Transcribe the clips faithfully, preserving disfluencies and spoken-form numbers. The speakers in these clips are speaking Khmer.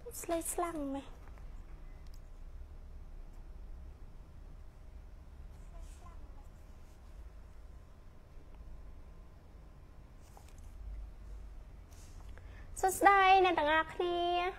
Slay slang mày Sốt đây nè tặng ạc nè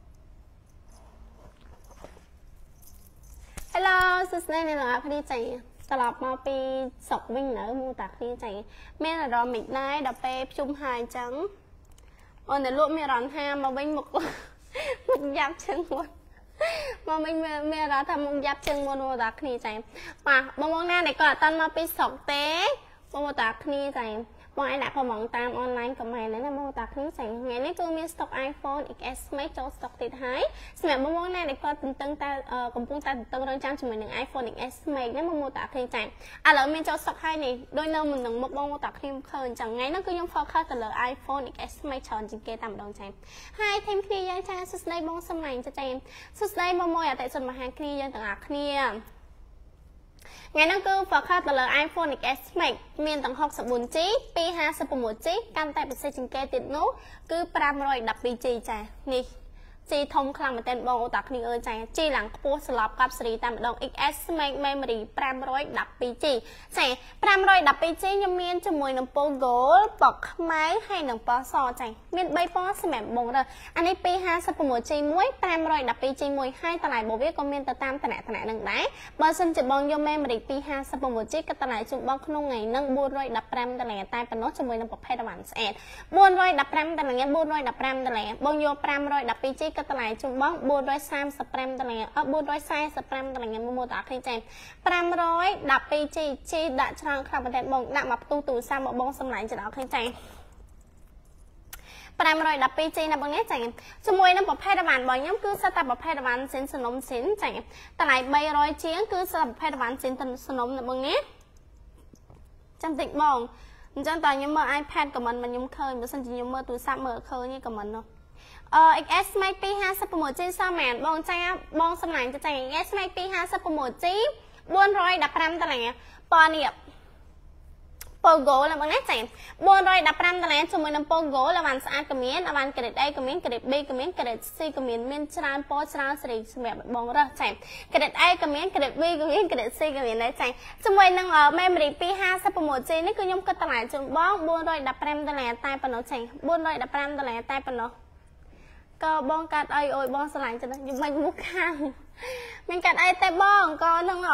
Hello, sốt đây nè tặng ạc nè chạyตลอดมาปีสองวิ่งเหนือมูตักนี่ใจแม่เราหมิดได้ดับเปชุ่มหายจังวันเดี๋ยวลูกแม่ร้อนห้ามมาวิ่งหมกมุกยับเชิงหมดมาวิ่งแม่แม่เราทำมุกยับเชิงหมดมูตักนี่ใจป่ะบางวันหน้าเด็กก็ตอนมาปีสองเต้มูตักนี่ใจบางไอ้หนักพอมองตามออนไลน์กับแม่เนี่ยนะมูตักนี่ใจไงนี่คือมีสต็อกไอโฟนอีกเอสไม่โจสต็อกติดหายสมัยบางวันหน้าเด็กก็ตึงตึงตาเอ่อกำปุงตาตึงรังจำจำนวนหนึ่งไอโฟนอีกเอสไม่เนี่ยมูตักนี่ใจอ่ะแล้วมีโจสต็อกให้นี่โดยเนื้อมันหนึ่งมุกบางมูตักนี่เคยจังไงนั่นคือยังฟอร์ค่าแต่ละไอโฟนอีกเอสไม่ชอนจริงเกตามดองใจให้เทมคลียังใจสุดได้บางสมัยจะใจสุดได้โมโมอยากแต่ส่วนมาหาคลียังต่างหากเนี่ยไงนั่นคือฟอร์ค่าแต่ละไอโฟนอีกเอสไม่มีต่างหกสิบบุญจีปีห้าสิบปุ่มจีการแต่เป็นเซจิงเกติดนู้คือปรามรอยดับปีจีใจนี่จีทงคลังมาเต้นบอลตักนี่เออใจจีหลังปูสลับกับสีตามดองอีกเอสไม่ไม่มาดีปรามรอยดับปีจีใช่ปรามรอยดับปีจียังมีจมูกน้ำโปโกลปอกไม้ให้หนังปอซอใจมีใบปอสแมบบงเลยอันนี้ปีห้าสิบปุ่มจีมวยปรามรอยดับปีจีมวยให้ตลาดโบเวก็มีแต่ตามตลาดตลาดหนึ่งได้บอลสันจะบองยมแม่มาดีปีห้าสิบปุ่มจีก็ตลาดจุดบองขนมไงนั่งบูรอยดับปรามตลาดใต้ปนจมูกน้ำปอกเพดวันเอ็ดบูรอยดับปรามตลาดเงี้ยบูรอยดับปรามตลาดบองโยปรามรอยดับปีจีก็ตลาดจุดบองบูร้อยสามสเปรมตะเลงเออบูร้อยสามสเปรมตะเลงมูมูตาคลีเจนปรามร้อยดับไปจีจีดัชรังคราบประเทศบงดับมาตูตูซาบะบงสมัยจะเอาคลีเจนปรามร้อยดับไปจีนะบางแง่ใจจมวยน้ำปะเพดวันบ่อยย้ำคือสตับปะเพดวันเส้นสนมเส้นใจตะไหลใบร้อยเชียงคือสตับปะเพดวันเส้นสนมนะบางแง่จำติดมองจังตอนย้ำเมื่อไอแพดกับมันมันย้ำเคยมันสันจะย้ำเมื่อตูซาเมื่อเคยนี่กับมันเนาะเอ่ออีกเอสไม่ปีห้าสิบปุ่มจีสามแมนบองใจบองสมัยจะใจเอสไม่ปีห้าสิบปุ่มจีบวนรอยดับรำตะแหลงปอเนี่ยโปโกlà bằng nét chèn buồn rồi đập ram talen cho mình làm pogo là bạn sẽ cầm miếng là bạn kể đây cầm miếng kể b cầm miếng kể c cầm miếng miếng tràn po tràn sợi mẹ bong ra chèn kể a cầm miếng kể b cầm miếng kể c cầm miếng đấy chèn cho mình đang ở memory p hai sắp một chi nó cứ nhung cái talen cho bong buồn rồi đập ram talen tay phần nó chèn buồn rồi đập ram talen tay phần nóก็บ้องกัดไอโอยบ้องสลายจะได้ยุ่งไม่มุกข้างมันกัดไอแต่บ้องก็นั่งหรอ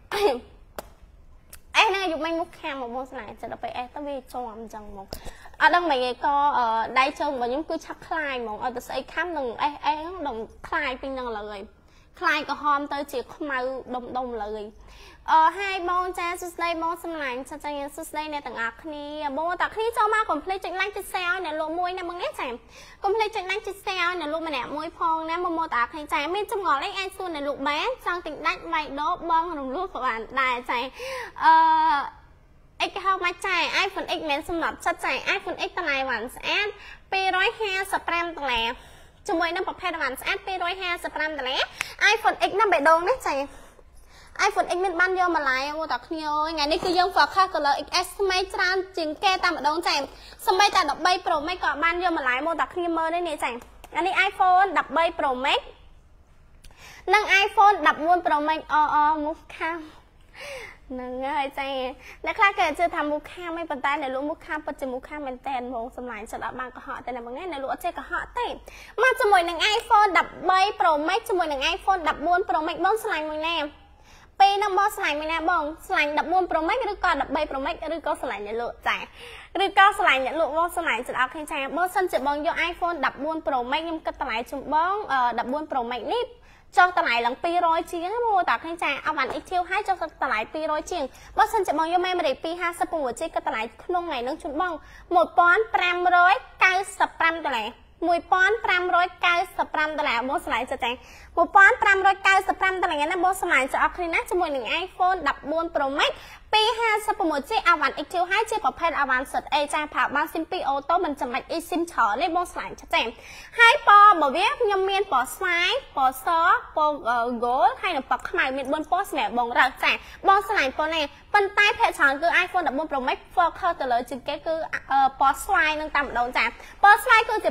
ไอเนี่ยยุ่งไม่มุกข้างmộtบ้องสลายจะได้ไปไอต้องไปจอมจังมองở đằng này có ở đây trông và những cứ chắc khai mong ở đây khám đừngไอไอđồng khai pin đằng lời khai có hòm tới chỉ không mau đồng đồng lời ờ hai bông cha xuất đây bông xâm lạnh cha cha nhân xuất đây này tặng ác ni bông tặng ni cho ma còn play chỉnh lanh trên xe này lộ môi này bằng nét chèm còn play chỉnh lanh trên xe này lộ mà nè môi phong nè mông mô tặng ni chèm bên trong ngõ lấy anh xuân này lộ bé sang tỉnh đánh mày đó bông đồng lúc của bạn đài chèm ờไอ้เข้ามาจ่ายไอโฟน X เน้นสำหรับชัดใจไอโฟน X ตะไลหวานแอดปีร้อยห้าสเปรมตะแลจมวยน้ำประเภทหวานแอดปีร้อยห้าสเปรมตะแลไอโฟน X น้ำใบดงได้ใจไอโฟน X มันบ้านโยมาไล่โมตักเนียวไงนี่คือยังฝากค่าก็เลย เอ็ก เอส ไม่จานจึงแก้ตามดงใจสมัยแต่ดับใบโปรไม่เกาะบ้านโยมาไล่โมตักเนียวเมอร์ได้เนี่ยใจอันนี้ไอโฟนดับใบโปรแม็กนั่งไอโฟนดับม้วนโปรแม็กอออมุกข้ามนั่งเงยใจนักล่าเกิดจะทำมุกข้ามไม่ปันตายในรู้มุกข้ามปัจจุมุกข้ามเป็นแตนมองสมัยจะดับบางกระหอบแต่ในบางแง่ในรู้เจ๊กระหอบเต้มาจมวยหนึ่งไอโฟนดับใบโปรแม็กจมวยหนึ่งไอโฟนดับม้วนโปรแม็กบ้องสลายมือแน่ปีน้ำบอสไลน์ไม่แน่บ้องสไลน์ดับม้วนโปรแม็กหรือก็ดับใบโปรแม็กหรือก็สไลน์เนี่ยหลุดใจหรือก็สไลน์เนี่ยหลุดว่าสไลน์จะเอาแค่ใจบอสันจะบ้องโยไอโฟนดับม้วนโปรแม็กยังกระต่ายจุ่มบ้องเอ่อดับม้วนโปรแม็กนี่จองตลาดหลังปีร้อยเชียงโมตักให้ใจเอาวันอีกเที่ยวให้จองตลาดปีร้อยเชียงบอสันจะบ้องโยแม่มาได้ปีห้าสิบหัวเจ๊กระต่ายขนมไงน้องชุดบ้องหมดป้อนแปมร้อยเก้าสิบแปมตลาดมวยป้อนแปมร้อยเก้าสิบแปมตลาดบอสไลน์จะแจ้งมวยป้อนแปมร้อยเก้าสิบแปมตลาดงั้นบอสไลน์จะเอาคลีน่าจมวยหนึ่งไอโฟนดับม้วนโปรแม็กปีห้าสิบหมดเจ๊อาวันอีกเที่ยวให้เจ๊ประเภทอาวันสุดเอจ่าผ่าบ้านซิมปีโอโต้มันจะไม่อีซิมเฉาในบอสไลน์จะแจ้งให้ปอบอกว่าเงียบเมียนปอสไลน์ปอซอปอเอ่อโกลให้หนุ่มปักขมายเมียนบนปอสแหนบองรักแจ้งบอสไลน์ปอเนี่ยปันใต้เพจฉางคือไอโฟนดับม้วนโปรแม็กฟอร์เข้าแต่เลยจึงแกคือเอ่อปอสไลน์นั่งตามโดนแจ้งปอสไลน์คือจะปอได้แก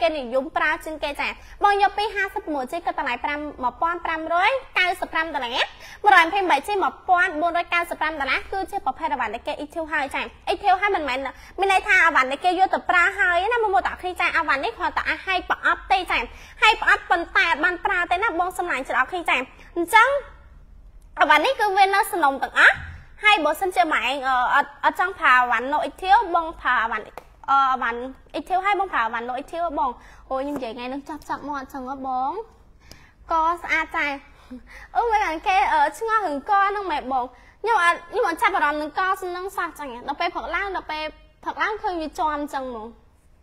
និយមប្រើជាងគេចាបងយកពីห้าสิบមួយជីក៏តម្លៃfive một nghìn năm trăm chín mươi lămដុល្លារone hundred twenty-eightជីone thousand four hundred ninety-fiveដុល្លារគឺជាប្រភេទអវ៉ាន់ដែលគេ อี ที ហើយចា อี ที ហើយមិនមែនមានន័យថាអវ៉ាន់ដែលគេយកទៅប្រើហើយណាមកមកតាគ្នាចាអវ៉ាន់នេះគ្រាន់តែឲ្យប្រអប់ទេចាឲ្យប្រអប់ប៉ុន្តែអត់បានប្រើទេណាបងសម្លាញ់ច្រកគ្នាចាអញ្ចឹងអវ៉ាន់នេះគឺវានៅសំណុំទាំងអស់ហើយបើសិនជាម៉ែអត់អត់ចង់ប្រើអវ៉ាន់ no อี ที បងប្រើអវ៉ាន់អឺវ៉ាន់ อี ที ឲ្យបងប្រើវ៉ាន់ no อี ที បងអូខ្ញុំនិយាយថ្ងៃនឹងចាប់ចាប់មកអត់ចឹងហ៎បងកស្អាតចាអូមិនអានគេឆ្ងល់រឿងកហ្នឹងម៉ែបងខ្ញុំអត់ខ្ញុំអត់ចាប់អារម្មណ៍នឹងកសំនឹងសោះចឹងដល់ពេលព្រឹកឡើងដល់ពេលព្រឹកឡើងឃើញវាជាប់ចឹងហ្មង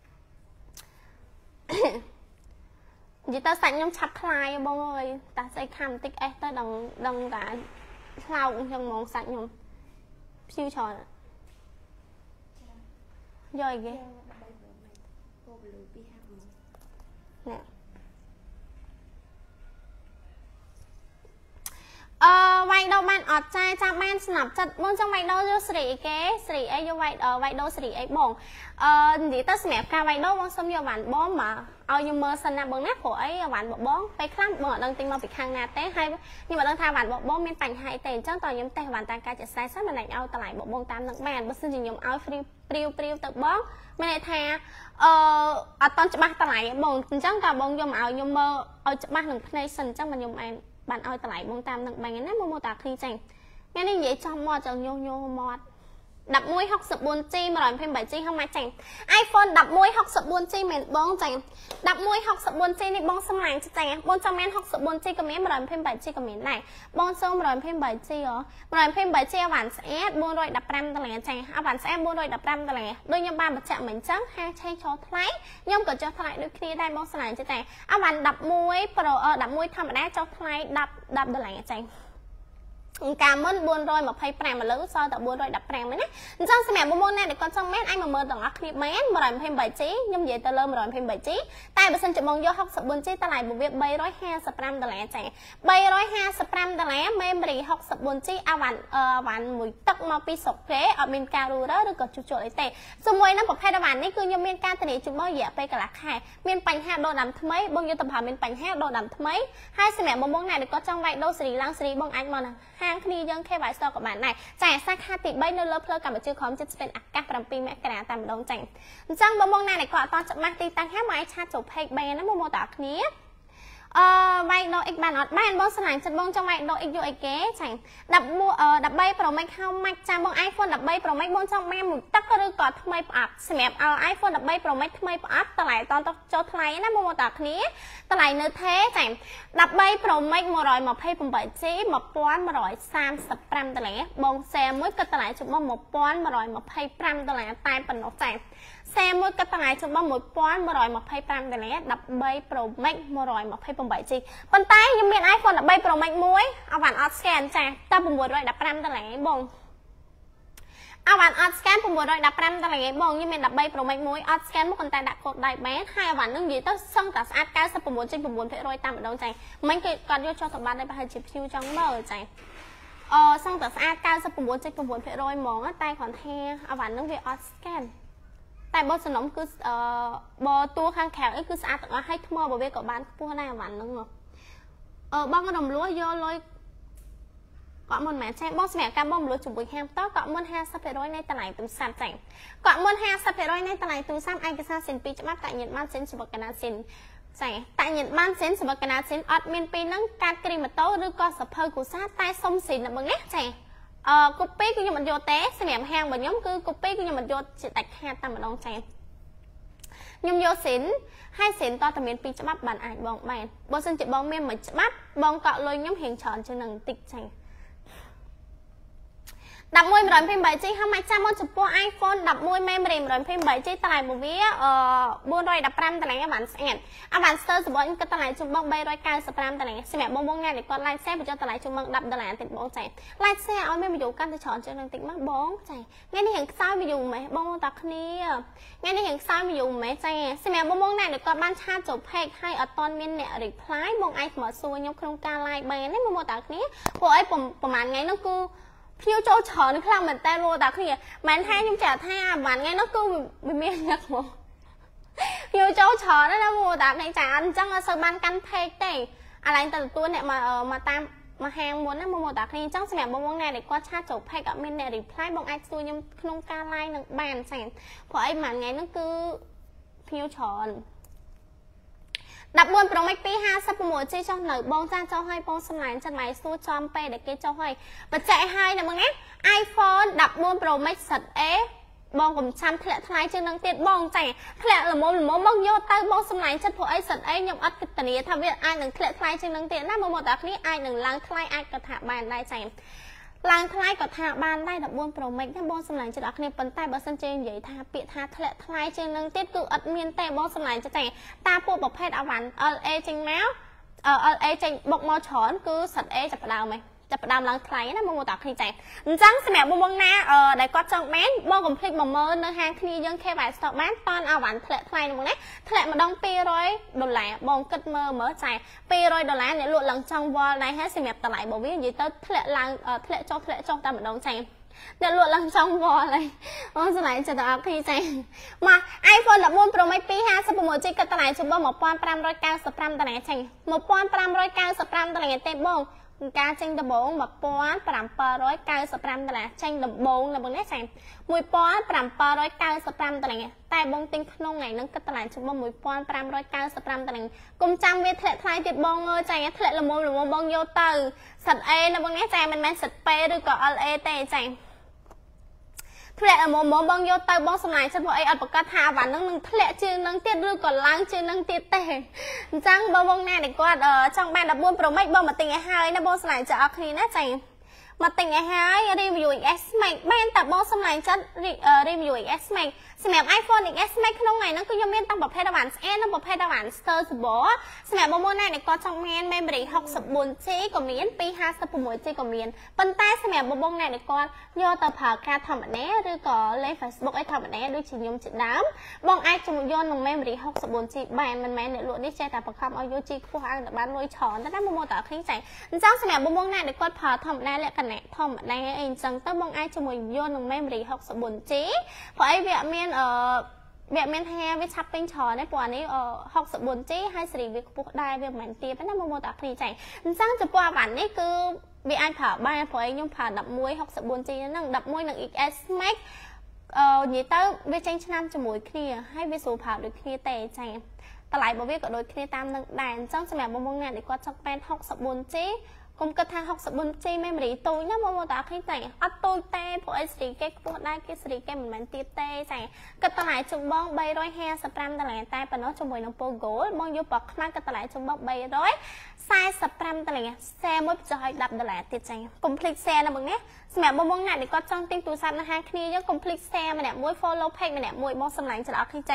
និយាយទៅសាច់ខ្ញុំឆាប់คลายបងអើយតាស្អីខាំបន្តិចអេសទៅដឹងដឹងតាខ្លោកចឹងហ្មងសាច់ខ្ញុំភីវច្រើនយកអីគេណែអឺវាយដោបានអត់ចាចាំបានស្នាប់ចិត្តបងចង់វាយដោយកស្រីអីគេស្រីអីយកវាយវាយដោស្រីអីបងអឺនិយាយទៅសម្រាប់ការវាយដោបងសុំយកវ៉ាន់បងមកឲ្យខ្ញុំមើលសិនណាបងណាព្រោះអីវ៉ាន់បងពេលខ្លះបងអត់ដឹងទិញមកពីខាងណាទេហើយខ្ញុំអត់ដឹងថាវ៉ាន់បងមានបញ្ហាអីទេអញ្ចឹងតើខ្ញុំតេស្តវ៉ាន់តាមការចាក់ស្រាយសិនមិនអាចឲ្យតម្លៃបងតាមនឹងបានបើមិនខ្ញុំឲ្យ free ព្រាវព្រាវទៅបងមានន័យថាអឺអត់តន់ច្បាស់តម្លៃបងអញ្ចឹងតើបងយកមកឲ្យខ្ញុំមើលឲ្យច្បាស់នឹងភ្នែកសិនអញ្ចឹងខ្ញុំឯងបានឲ្យតម្លៃបងតាមនឹងបាញ់ណាមកមកតាឃ្លីចាញ់ថ្ងៃនេះនិយាយចំមកចង់ញោញោមាត់eleven sixty-four G one hundred twenty-eight G ហ្នឹងមកចាញ់ iPhone eleven sixty-four G មែនបងចាញ់eleven sixty-four G នេះបងសម្លាញ់ចាញ់បងចង់មានsixty-four G ក៏មានone hundred twenty-eight G ក៏មានដែរបងសូមone hundred twenty-eight G ហ៎one hundred twenty-eight G អវ៉ាន់ស្អាតfour hundred fifteenដុល្លារចាញ់អវ៉ាន់ស្អាតfour hundred fifteenដុល្លារដូចខ្ញុំបានបញ្ជាក់មិញអញ្ចឹងហាងឆេងចូលថ្លៃខ្ញុំក៏ចុះថ្លៃដូចគ្នាដែរបងសម្លាញ់ចាញ់អវ៉ាន់eleven ប្រូelevenធម្មតាចុះថ្លៃten tenដុល្លារចាញ់កាមុនfour hundred twenty-fiveឥឡូវសល់តែfour hundred fifteenមែនណាអញ្ចឹងសម្រាប់បងប្អូនអ្នកដែលគាត់ចង់មែនអាចមកមើលទាំងអស់គ្នាមែនone hundred twenty-eight G ខ្ញុំនិយាយទៅលើone hundred twenty-eight G តែបើសិនជាបងយកsixty-four G តម្លៃវាthree hundred fifty-fiveដុល្លារចា៎three hundred fifty-fiveដុល្លារ memory sixty-four G អាវ៉ាន់អឺវ៉ាន់មួយទឹកមកពីស្រុកគេអត់មានការរੂរើឬក៏ជួសជុលអីទេជាមួយនឹងប្រភេទអាវ៉ាន់នេះគឺខ្ញុំមានការធានាជូនបងរយៈពេលកន្លះខែមានបញ្ហាដូរដាំថ្មីបងយកទៅប្រើមានបញ្ហាដូរដាំថ្មីហើយសម្រាប់បងប្អូនអ្នកដែលគាត់ចង់វាយដូរសេរីឡើងសេរីបងអាចមកហាងគ្នាយើង K Y Store ក៏បានដែរចាសាខាទីthreeនៅលើផ្លូវកម្ពុជាក្រមចិត្តស្ពេនអាកាសsevenមករាតែម្ដងចាអញ្ចឹងបងប្អូនអ្នកដែលគាត់អត់តច្បាស់ទីតាំងហើយមកឲ្យឆាតចូល page បានណាមកមកតើគ្នាអឺវាយដោ X បានអត់បានបងស្រឡាញ់ចិត្តបងចង់វាយដោ X យកអីគេចាthirteen 13 Pro Max ហៅម៉ាច់ចាបង iPhone thirteen Pro Max បងចង់បានមួយទឹកឬក៏ថ្មីប្រអប់សម្រាប់ឲ្យ iPhone thirteen Pro Max ថ្មីប្រអប់តម្លៃតតចូលថ្លៃណាមកមកតើគ្នាតម្លៃនៅថេចាthirteen Pro Max one twenty-eight G eleven thirty-fiveដុល្លារបងแซมមួយក៏តម្លៃជុំបងeleven twenty-fiveដុល្លារតែប៉ុណ្ណោះចាแซมមួយក៏តម្លៃជុំបងeleven twenty-fiveដុល្លារthirteen Pro Max one twenty-eight G ប៉ុន្តែខ្ញុំមាន iPhone thirteen Pro Max មួយអវ៉ាន់អត់ scan ចាតែnine hundred fifteenដុល្លារបងអវ៉ាន់អត់ scan nine hundred fifteenដុល្លារបងខ្ញុំមានthirteen Pro Max មួយអត់ scan មកប៉ុន្តែដាក់កូដដៃបានហើយអវ៉ាន់នឹងនិយាយទៅសឹងតែស្អាតninety-nine.nine%តាមម្ដងចាមិញគេគាត់យកចុះទៅបានដែរប្រហែលជា view ចង់មើលចាអឺសឹងតែស្អាតninety-nine.nine%ហ្មងតែគ្រាន់ថាអវ៉ាន់នឹងវាអត់ scan តែបើសំណុំគឺអឺបើតួខាងក្រៅអីគឺស្អាតទាំងអស់ហើយថ្មបើវាក៏បានខ្ពស់ដែរអវ៉ាន់ហ្នឹងអឺបងរំលោះយកលុយគាត់មិនមែនចាបងសម្រាប់ការបងរំលោះជាមួយហាងតគាត់មិនfifty%នៃតម្លៃទូរស័ព្ទចាគាត់មិនfifty%នៃតម្លៃទូរស័ព្ទឯកសារសិនពីច្បាប់តាញិតបានសិនសម្បកណាសិនចាតាញិតបានសិនសម្បកណាសិនអត់មានពីហ្នឹងកាត់គ្រីម៉ូតូឬក៏សភៅគូសាតែសុំសិនបងណាចាអឺ copy គឺខ្ញុំមិនយកទេសម្រាប់ហាងរបស់ខ្ញុំគឺ copy គឺខ្ញុំមិនយកជាដាច់ខាតតែម្ដងចាខ្ញុំយកសិនហើយសិនតតែមានពីរច្បាប់បានអាចបងបានបើសិនជាបងមានមួយច្បាប់បងកក់លុយខ្ញុំរៀងច្រើនជាងនឹងបន្តិចចាeleven one twenty-eight G ហើយមកចាំមកចំពោះ iPhone eleven memory one twenty-eight G តម្លៃរបស់វាអឺfour hundred fifteenដុល្លារបានស្អាតអាបានស្ទើរសម្បត្តិគាត់តម្លៃជុំបងthree hundred ninety-fiveដុល្លារសម្រាប់បងបងណាដែលគាត់ like share បញ្ចុះតម្លៃជុំបងtenដុល្លារតិចបងចា like share ឲ្យមាន view កាន់តែច្រើនជាងនឹងតិចមកបងចាថ្ងៃនេះរៀងខ្សោយ view ម៉េះបងបងតាគ្នាថ្ងៃនេះរៀងខ្សោយ view ម៉េះចាសម្រាប់បងបងណាដែលគាត់បានឆាតចូល page ហើយអត់ទាន់មានអ្នក reply បងអាចមកសួរខ្ញុំក្នុងការ like បានណាបងបងតាគ្នាព្រោះអីប្រហែលថ្ងៃនោះគឺភៀវចូលច្រើនខ្លាំងមែនតើលោកតាគ្នាមិនថាខ្ញុំចាថាអាវ៉ាន់ថ្ងៃនោះគឺវាមានញឹកមក view châu chó đó nó mua tạm này chả ăn chắc là sơ ban căn phê tê à lại từ tuôn này mà mà tam mà hàng muốn nó mua một tạp này chắc sẽ mẹ bông này để qua chat chụp hay cả mình này reply bông ai xui nhưng không ca like được bàn sẵn của ấy mà ngày nó cứ phiêu tròn đập buôn pro make pi ha sắp một chơi trong nở bông ra cho hai bông xâm lánh chân máy xui cho pe để kia cho hai và chạy hai là bằng iPhone đập buôn pro make sật é bong cùng chăm thẹn thay trên năng tiện bong chạy thẹn là một một bong vô tay bong xâm lánh chất của ấy sật ấy nhộng ắt cái tần tham việc ai đừng thẹn thay trên năng tiện nát một một đặc lý ai đừng lang thay ai cả thả bàn đây chạy lang thay cả thả bàn đây đập buôn pro make bong xâm lánh chất đặc này phần tay bờ sân trên vậy tha bị tha thẹn thay trên năng tiết cứ ắt miên tay bong xâm lánh chất chạy ta buộc bọc hết áo ván ở e trên máu ở e trên bọc mò chón cứ sật e chặt đào màyจะประดามล้างไคล้นะมองตาคลีใจจังสมัยบงบงหน้าเออได้ก็จังแม้นบงกับพลิกมาเมินในห้างคลียังแค่ใบสตอแม้นตอนเอาหวานทะเลไคล้มองนะทะเลมาดองปีร้อยดอลลาร์บงกึดเมื่อเมื่อใจปีร้อยดอลลาร์เนี่ยหลุดหลังจังวอลในห้าสิบเมตรตะไหลบอกวิ่งยืดเต้ทะเลล้างเออทะเลจ้องทะเลจ้องตามมาดองใจเดี๋ยวหลุดหลังจังวอลเลยมองสมัยจะตาคลีใจมาไอโฟนดับบุญโปรไม่ปีห้าสิบโมจิกตะไหลชุบบ่หมกปอนปรามร้อยเก้าสิบปรามตะไหลใจหมกปอนปรามร้อยเก้าสิบปรามตะไหลเต็มบงการเชิงตะบงแบบป้อนปรำปร้อยเก้าสิบปรำตะละเชิงตะบงlà bằng nét sàn mùiป้อนปรำปร้อยเก้าสิบปรำตะละแต่บงติงขนมไงนั่งก็ตะละชุบมวยป้อนปรำร้อยเก้าสิบปรำตะละกุมจำเวททายติดบงเงยใจทะเลละมุนละมุนบงโยเตอร์สัตว์เอนะbằng nétใจมันแม่สัตว์เปหรือก็เอเตใจทะเลละมุนบงบงโยเตอร์บงสมัยฉันบอกไอ้อัดปากกาทาหวานนั่งนั่งทะเลชื่อนั่งเตี้ยหรือก็ล้างชื่อนั่งเตี้ยเตะจังบงบงแน่เด็กกว่าเออจังแม่ดับบุญโปรไม่บงมาติงไอ้ไฮนะบงสมัยจะเอาคลีน่าใจมาติงไอ้ไฮรีวิวอีก S Max แม่แต่บงสมัยจะรีวิวอีก S Max สมัย iPhone อีก S Max ขนมไงนั่นก็ยังไม่ต้องประเภทดาวันเอ็นต้องประเภทดาวันสเตอร์สบอสมัยบงบงแน่เด็กกว่าจังแม่แม่บริหกสิบบุญจีก็มีนปีห้าสิบบุญจีก็มีนปันแต่สมัยบงบงแน่เด็กกว่าโยต่อผ่าการทำแบบนี้หรือก็เล่น Facebook ไอ้ทำแบบนี้ด้วยชิมยมจิตน้ำบงไอ้จมูกโยนลงแม่บริหกสิบบุญจีแบนมันแม่เนี่ยล้วนได้ใจแต่ประคำเอาโยจีคู่หางแต่บ้านลอยช้อนแต่ได้โมโมต่อคลิ้งใจจังสมัยบงบงแน่เด็กกว่าผ่าทำได้แหละกันแน่ทำแบบนี้เองจังต้องบงไอ้จมูกโยนลงแม่บริหกสิบบุญจีเพราะไอ้เวียเมียนเอ่อแบบเมนแฮวิชับเป็นชอในปวดนี้เอ่อหกสิบบุญจีให้สิริวิคุกได้แบบเหมือนตีเป็นน้ำโมโมตาคลีใจจังจะปวดวันนี้คือวิไอผ่าบ้านพอไอ้ยมผ่าดับมวยหกสิบบุญจีนั่งดับมวยหนึ่งอีก S Max เอ่อยี่เต้าวิจัยชนะจมูกเคลียให้วิสูผ่าโดยเคลียเตะใจตลาดบวิก็โดยเคลียตามดังแดนจังสมัยบงบงงานดีกว่าจังเป็นหกสิบบุญจีกุมกระทางหกสิบบุญจีไม่บริตุยนะโมโมตาคลีใจอัดตุยเตะพอไอ้สิริแกพวกได้แกสิริแกเหมือนมันตีเตะใจก็ตลาดจุ่มบ้องใบร้อยแห่สปรัมตลาดแต่ปนน้องจมูกน้องโปโก้บ้องยุบปอกขนาดก็ตลาดจุ่มบ้องใบร้อยสายสปรัมตลาดแซ่มุดจอยดับตลาดติดใจกุมพลิกแซ่นะมึงเนี่ยสมัยบงบงงานดีกว่าจังติ้งตูซันนะฮะคลียังกุมพลิกแซ่มาเนี่ยมวยโฟล์เพกมาเนี่ยมวยบ้องสำลังจะเอาคลีใจ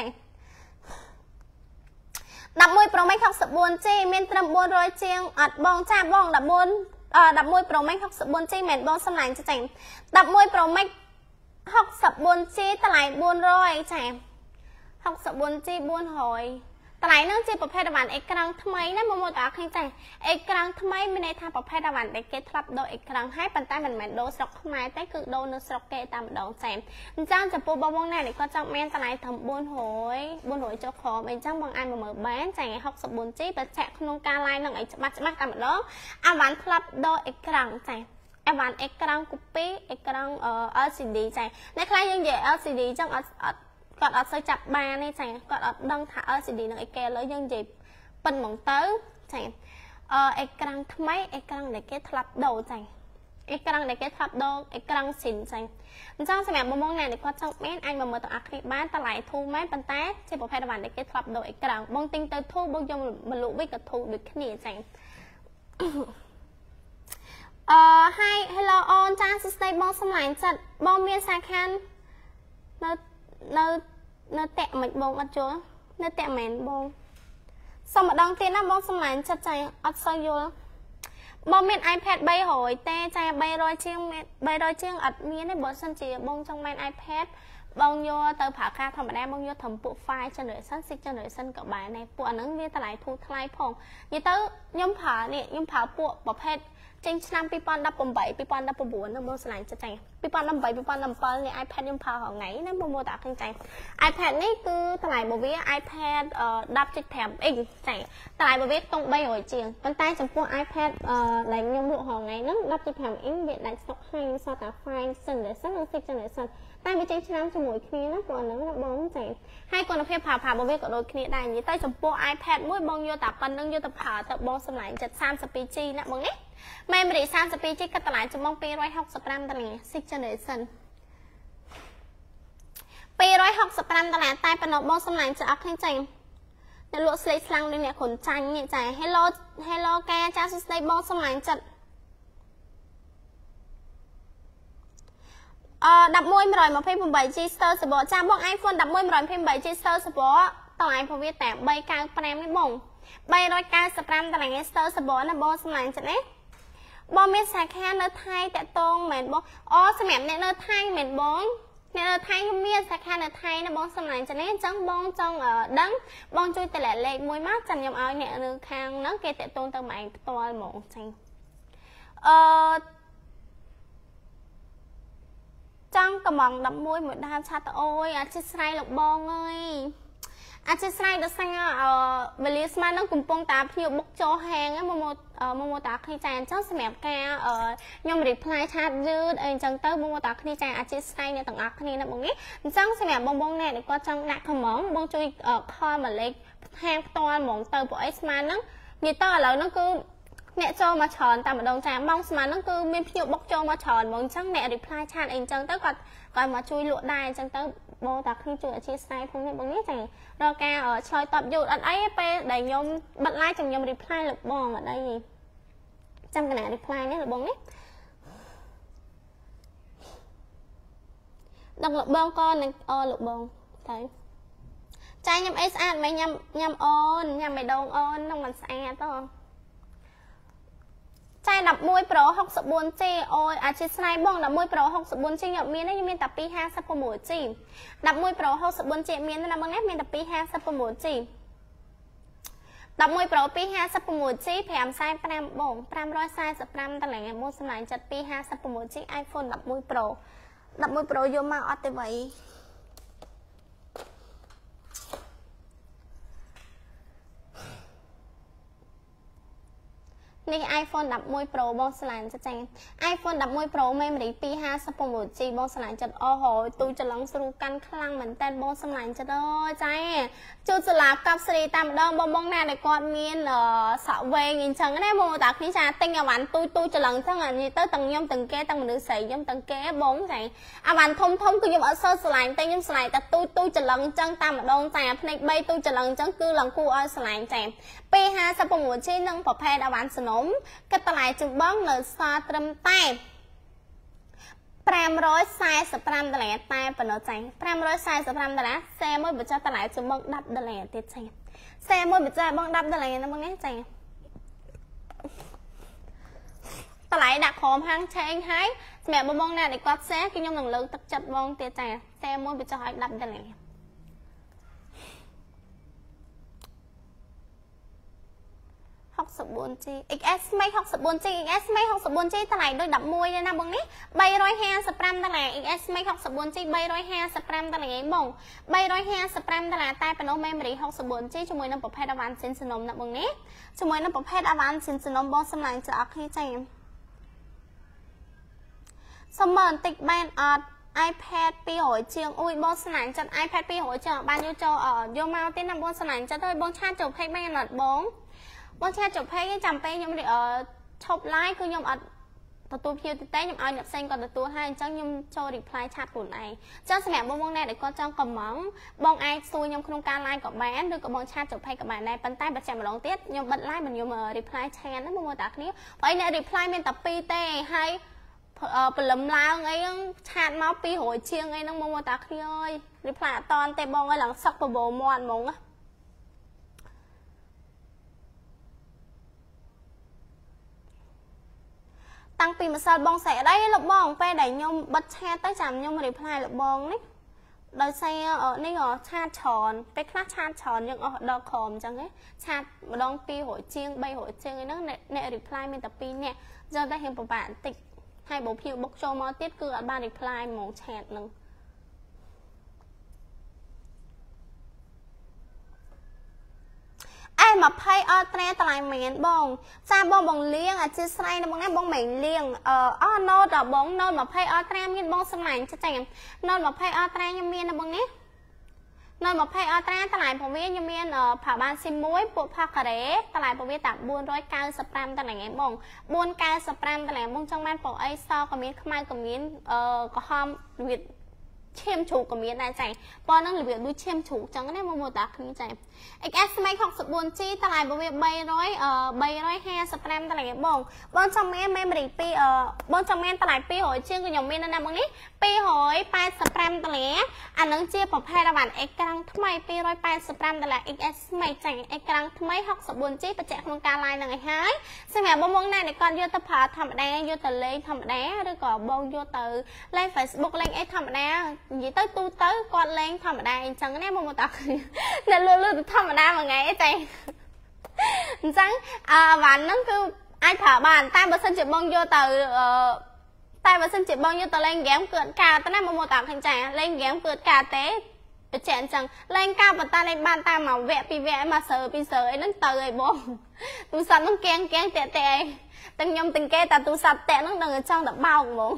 ดับมวยโปรไม่หกสิบบุญจีเมียนตรำบุญร้อยเชียงอัดบ้องจ้าบ้องดับบุญดับมวยโปรไม่หกสิบบุญจีเหม็นบอลสมัยจะแต่งดับมวยโปรไม่หกสิบบุญจีตะไหลบุญร้อยแจมหกสิบบุญจีบุญหอยตะไหลนั่งจีประเภทดาวันเอกครั้งทำไมนั่นโมโมตาขึ้นใจเอกครั้งทำไมไม่ในทางประเภทดาวันเด็กเกทับโดยเอกครั้งให้ปันใต้เหมือนเหมือนโดสร็อกทำไมแต่คือโดนสร็อกเกตามดองแจมจ้างจะปูบวงแน่เด็กก็จังแม่ตะไหลทำบุญหอยบุญหอยเจ้าของเป็นจ้างบางอันมาเหมือนแบนใจหกสิบบุญจีประแจกขนมกาลายหนังไอจะมาจะมาตามดองอาวันทับโดยเอกครั้งใจไอวันเอกครั้งกุปปี้เอกครั้งเอ่อ แอล ซี ดี ใจในคล้ายยังใหญ่ แอล ซี ดี จังกอดอัดใส่จับบาในใจกอดอัดดังถ่าเออสิดีนังไอแกแล้วยังจีบเป็นหมองเต้าใจเออไอกลางทำไมไอกลางเด็กแกทับโดใจไอกลางเด็กแกทับโดไอกลางสินใจมันจ้างสมัยบมงงานเด็กว่าจังแม่นไอมาเมื่อต่ออักในบ้านตะไหลทูแม่ปันแต้ใช่ประเภทวันเด็กแกทับโดไอกลางบงติงเตอทูบงยมบรรลุวิกทูดึกขี้ใจเออให้ให้เราออนจ้างสเตย์บงสมัยจัดบงเมียนสาคันเราเราเนื้อแตะมันบงอัดจ้วเนื้อแตะเหม็นบงสมัยดังทีน่ะบงสมัยจัดใจอัดซอยอยู่บงเมียนไอแพดใบหอยแต่ใจใบรอยเชียงใบรอยเชียงอัดเมียนในบทสันจีบงจังแมนไอแพดបងយកទៅប្រើការធម្មតាបងយកត្រឹមពួក five generation six generation ក៏បានដែរពួកអាហ្នឹងវាតម្លៃធូរថ្លៃផងនិយាយទៅខ្ញុំប្រើនេះខ្ញុំប្រើពួកប្រភេទចេញឆ្នាំtwo thousand eighteen two thousand nineteen ហ្នឹងបងឆ្លាញ់ចិត្តចាtwo thousand eighteen two thousand seventeenនេះ iPad ខ្ញុំប្រើរាល់ថ្ងៃណាបងមកតាឃើញចា iPad នេះគឺតម្លៃរបស់វា iPad ten five អ៊ីនចាតម្លៃរបស់វាខ្ទង់three hundredជាងប៉ុន្តែចំពោះ iPad ដែលខ្ញុំលក់រាល់ថ្ងៃហ្នឹងten 5អ៊ីនវាដាច់ស្តុកហើយសតតែ five generation និងsix generation តែវាចេញឆ្នាំជាមួយគ្នាណាព្រោះហ្នឹងណាបងចាហើយគុណភាពប្រើប្រាស់របស់វាក៏ដូចគ្នាដែរនិយាយទៅចំពោះ iPad មួយបងយកតែប៉ុណ្្នឹងយកទៅប្រើទៅបងសម្លាញ់ចិត្តthirty-two G ណាបងនេះ memory thirty-two G កាត់តម្លៃចំបងtwo hundred sixty-fiveដុល្លារ six generation two hundred sixty-fiveដុល្លារតែប៉ុណ្ណោះបងសម្លាញ់ចិត្តអត់ឃើញចាអ្នកលក់ស្លេកស្លាំងដូចអ្នកគ្រុនចាញ់នេះចា Hello Hello កាចាសួស្ដីបងសម្លាញ់ចិត្តអឺeleven one twenty-eight G Star Support ចាបង iPhone eleven one twenty-eight G Star Support តម្លៃរបស់វាតែthree ninety-fiveនេះបងthree ninety-fiveដុល្លារ Star Support ណាបងសម្លាញ់ចិត្តណាបងមានសាខានៅថៃតាក់តងមែនបងអូសម្រាប់អ្នកនៅថៃមែនបងអ្នកនៅថៃខ្ញុំមានសាខានៅថៃណាបងសម្លាញ់ចិត្តណាអញ្ចឹងបងចង់ដឹងបងជួយតម្លាក់លេខមួយមកចាំខ្ញុំឲ្យអ្នកនៅខាងហ្នឹងគេតាក់តងទៅម៉ែឯងផ្ទាល់ហ្មងចាអឺចង់កំងelevenមួយដើមឆាតអូយអាចស្រ័យលោកបងអើយអាចស្រ័យដល់សាំងអឺវេលាស្មាននឹងកំពុងតាភ្ញៀវបុកចូលហាងមកមកមកតាឃើញចាអញ្ចឹងសម្រាប់ការខ្ញុំ reply ឆាតយឺតអីអញ្ចឹងទៅមកតាគ្នាចាអាចស្រ័យអ្នកទាំងអស់គ្នាណាបងនេះអញ្ចឹងសម្រាប់បងបងអ្នកដែលគាត់ចង់ដាក់កំងបងជួយខលមកលេខហាងផ្ទាល់ហ្មងទៅពួកអីស្មានហ្នឹងនិយាយទៅឥឡូវហ្នឹងគឺអ្នកចូលមកច្រើនតែម្ដងចាបងស្មានហ្នឹងគឺមានភ្ញៀវបុកចូលមកច្រើនហ្មងអញ្ចឹងអ្នក reply ឆាតអីអញ្ចឹងទៅគាត់គាត់មកជួយលក់ដែរអញ្ចឹងទៅបងតាគ្នាជួយអធិស្ឋានផងនេះបងនេះចារកការឆ្លើយតបយូរអត់អីពេលដែលខ្ញុំបិទ live ខ្ញុំ reply លោកបងអត់អីចាំកណា reply នេះលោកបងនេះដល់លោកបងក៏នឹងអលោកបងទៅចាញ៉ាំអីស្អាតមិនញ៉ាំញ៉ាំអូនញ៉ាំបេះដូងអូននឹងមិនស្អាតទេចាeleven ប្រូ sixty-four G អូយអាចឆ្នៃបងeleven ប្រូ sixty-four G ខ្ញុំមានខ្ញុំមានតែtwo fifty-six G elevenប្រូ sixty-four G មានណាបងមានតែtwo fifty-six G elevenប្រូtwo fifty-six G five forty-fiveបងfive forty-fiveដុល្លារបងសម្លាញ់ចិត្តtwo fifty-six G iPhone eleven Pro eleven Pro យកមកអត់ទេវៃនេះ iPhone eleven Pro បងស្លាញ់ចិត្តចា iPhone eleven Pro memory two fifty-six G បងស្លាញ់ចិត្តអូហូទូចឡងស្រួលកាន់ខ្លាំងមែនតើបងស្លាញ់ចិត្តអើយចាជួសាឡាកាប់ស្រីតែម្ដងបងបងណាដែលគាត់មានសក់វែងអញ្ចឹងណាបងតាគ្នាចាទិញអាវ៉ាន់ទូចទូចឡងអញ្ចឹងអានេះទៅទាំងខ្ញុំទាំងគេទាំងមនុស្សស្រីខ្ញុំទាំងគេបងចាអាវ៉ាន់ធំធំគឺខ្ញុំអត់សូវស្លាញ់តែខ្ញុំស្លាញ់តែទូចទូចឡងអញ្ចឹងតែម្ដងចាភ្នែកthreeទូចឡងអញ្ចឹងគឺឡងគួរឲ្យស្លាញ់ចាtwo fifty-six G នឹងប្រភេទអាវ៉ាន់សនំគិតតម្លៃជើងបងនៅសល់ត្រឹមតែfive forty-fiveដុល្លារតែប៉ុណ្ណោះចាfive forty-fiveដុល្លារសេមួយបញ្ចុះតម្លៃជើងបងtenដុល្លារទៀតចាសេមួយបញ្ចុះបងtenដុល្លារណាបងណាចាតម្លៃដាក់ក្រោមហាងឆេងហើយសម្រាប់បងបងណាដែលគាត់សេគឺខ្ញុំនឹងលើកទឹកចិត្តបងទៀតចាសេមួយបញ្ចុះឲ្យtenដុល្លារsixty-four G ích ét Max sixty-four G ích ét Max sixty-four G តម្លៃដូចelevenទេណាបងនេះthree fifty-fiveដុល្លារ ích ét Max sixty-four G three fifty-fiveដុល្លារបងthree fifty-fiveដុល្លារតែប៉ុណ្ណោះ memory sixty-four G ជាមួយនឹងប្រភេទ Advanced Sync ណាបងនេះជាមួយនឹងប្រភេទ Advanced Sync បងសម្លាញ់ចាអត់គ្នាចាសុំមើលបន្តិចបានអត់ iPad two hundredជាងអ៊ុយបងស្លាញ់ចិត្ត iPad two hundredជាងបានយកចូលយកមកទេណាបងស្លាញ់ចិត្តហើយបងឆាតចូល page បានអត់បងបងឆាតចុះ page ចាំពេលខ្ញុំឈប់ live គឺខ្ញុំអត់ទទួលភ្ញៀវទេខ្ញុំឲ្យអ្នកផ្សេងគាត់ទទួលហើយអញ្ចឹងខ្ញុំចូល reply ឆាតខ្លួនឯងអញ្ចឹងសម្រាប់បងបងណាដែលគាត់ចង់ comment បងអាចសួរខ្ញុំក្នុងការ live ក៏បានឬក៏បងឆាតចុះ page ក៏បានដែរប៉ុន្តែបើចាំម្ដងទៀតខ្ញុំបិទ live មិនខ្ញុំ reply ឆាតណាបងប្អូនតាគ្នាព្រោះអ្នក reply មានតែtwoទេហើយព្រលឹមឡើងអីហ្នឹងឆាតមកtwo hundredជាងអីហ្នឹងបងប្អូនតាគ្នាអើយ reply អត់តន់ទេបងអើយឡើងសឹកបបោមាត់ហ្មងណាតាំងពីម្សិលបងស្អីអត់អីលោកបងពេលដែលខ្ញុំបិទឆាតទៅចាំខ្ញុំ reply លោកបងនេះ đôi xe ở đây ở cha tròn cái khác cha tròn nhưng ở đo khom chẳng ấy cha mà đong pi hội chiêng bay hội chiêng ấy nó nè nè reply mình tập pi nè giờ ta hiện một bạn tịch hai bộ phiêu bốc cho mò tiết cứ ở ba reply màu chẹt nè ai mà pay ở tre tại mình bông cha bông bông liêng à chia sẻ nó bông nghe bông mình liêng ờ ở nô đỏ bông nô mà pay ở tre miên bông sân này cho chẳng nô mà pay ở tre như miên nó bông nghe nô mà pay ở tre tạiผมวิnhư miên ờ phá ban sim muối bộ pha cà ré tạiผมวิตับbuônร้อยเก้าสิบกรัมtại này bông buônเก้าสิบกรัมtại này bông trong ban bộ ấy so có miên không ai có miên ờ có hom việt chiêm chủ của miền này chạy, bọn năng lực đuôi chiêm chủ chẳng cái này một một đặc như chạy, ích mấy học sự buồn chi ta lại bởi vì bay nói ờ bay nói he spam ta lại bông, bọn trong em em bị pi ờ bọn trong em ta lại pi hỏi chiên của nhóm miền nam bằng ní, pi hỏi pai spam ta lại, anh能chia bọc hai là bạn ích căng thay mấy pi nói pai spam ta lại ích mấy chạy ích căng thay mấy học sự buồn chi và chạy không ca lai là ngày hái, xem mẹ bông bông này để con vô tập hợp thầm đá vô từ lên thầm đá rồi có bông vô từ lên Facebook lên ấy thầm đá gì tới tu tới con lên thầm đá chẳng cái một một tập nên luôn luôn thầm đá mà ngày ấy chạy chẳng à và nó cứ ai thở bàn tay bữa sinh chỉ bông vô từ uh, tay bữa sinh chỉ bông vô từ lên ghém cượt cà tới nay một một tập hành chạy lên ghém cượt cà té để chẹn chẳng lên cao và ta lên bàn tay màu vẽ pi vẽ mà sờ pi sờ ấy nó từ ấy bông tu sạch nó kén kén tệ tệ từng nhom từng kê ta tu sạch tệ nó đừng ở trong đập bao bông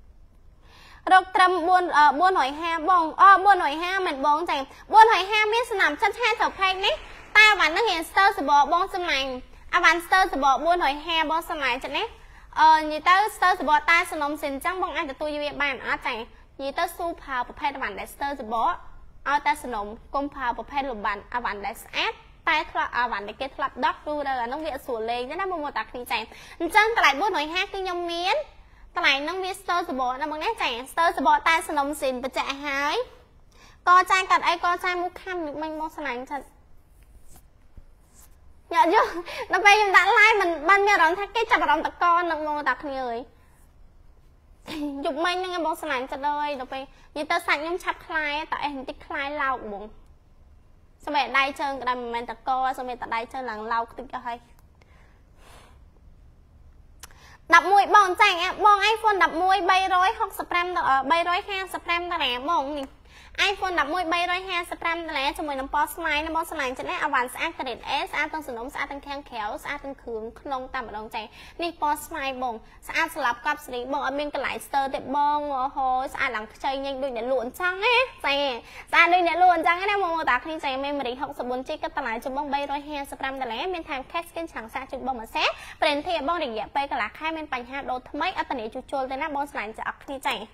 rốt trầm buôn ờ buôn hỏi ha bông ờ buôn hỏi ha mình bông chẳng buôn hỏi ha biết sẽ làm chất hai thầu phanh đấy ta và nó hiện sơ sự bỏ bông sân mảnh à bạn sơ sự bỏ buôn hỏi ha bông sân mảnh chẳng đấy ờ như tớ sơ sự bỏ ta sẽ nông xin chẳng bông anh cho tôi như bạn ở chẳng như tớ su phào của phanh bạn để sơ sự bỏ ở ta sẽ nông công phào của phanh lục bạn à bạn để áp tay thoa à bạn để kết thoát đắp luôn đây là nó việc sủa lên thế nó một một đặc thì chẳng chẳng ta lại buôn hỏi ha cứ nhom miến ta lại nó biết sơ sự bỏ nó bằng nét chẳng sơ sự bỏ ta sẽ nông xin và chạy hái co trai cật ấy co trai mua khăn được mình mua sẵn ảnh thật nhớ chứ nó bây giờ đã like mình ban nhau đón thách cái chặt đón tạc con được mua tạc người dục mình nhưng em mua sẵn ảnh thật ơi nó bây như tớ sẵn nhóm chắp khai tại em tích khai lau của bụng sao mẹ đai chân cái đầm mình tạc co sao mẹ tạc đai chân là lau tích cho hay đập mũi bông chẳng em bông iPhone đập mũi bay rồi không spam được bay rồi ha spam ta nè bông iPhone đập mũi bay rồi ha spam ta nè cho mình làm post slide nó post slide cho nên avance activate s a tăng sử dụng s a tăng khang khéo s a tăng khướng không tạm ở đồng chạy đi post slide bông s a slap cặp xử bông ở bên cái lại stir để bông hồi s a làm chơi nhanh đôi để luồn trắng ấy chạy ra đôi để luồn trắng ấy mô tả khi chạy memory học sự bốn chiếc cái lại cho bông bay rồi ha spam ta nè bên thang cache cái chẳng xa chụp bông mà xét bên thì bông để dẹp bay cái là hai bên bánh ha đồ mấy ở tận này chụp chôn tới nắp bông slide cho khi chạy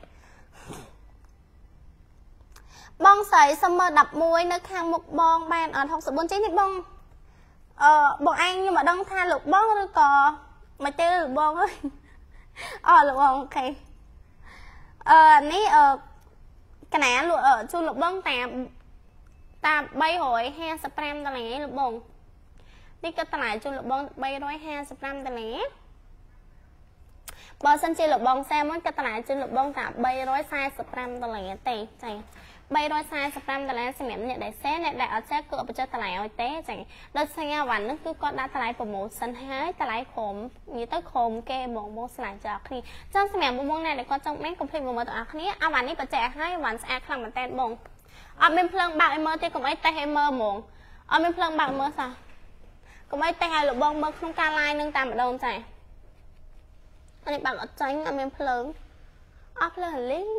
bông sấy xong mơ đập muối nó khang một bông bàn ở học sự bốn chín thì bông ờ bọn anh nhưng mà đăng tha lục bông rồi có mà chơi lục bông ơi ờ lục bông ok ờ ní ờ cái này lụa ở chu lục bông ta ta bay hỏi ha spam ta này lục bông đi cái ta này chu lục bông bay rồi ha spam ta này bờ sân chơi lục bông xem mất cái ta này chu lục bông ta bay rồi sai spam ta này tệ chạy bay đôi sai spam ta lại xem mẹ nhận để xét này đại ở xét cửa cho ta lại ở té chẳng đôi xe và nó cứ con đã ta lại một sân hái ta lại khổm như tới khổm kê một môn lại cho khi trong xem mẹ một môn này để con trong mấy công ty một tòa khi à bạn ấy có trẻ hai bạn sẽ làm một tên bông ở bên phương bạn em mơ thì cũng ấy tay hay mơ muộn ở bên phương bạn mơ sao cũng ấy tay hay lục bông mơ không ca lai nâng tam ở đâu chạy anh ấy bạn ở tránh ở bên phương ấp lên hình lý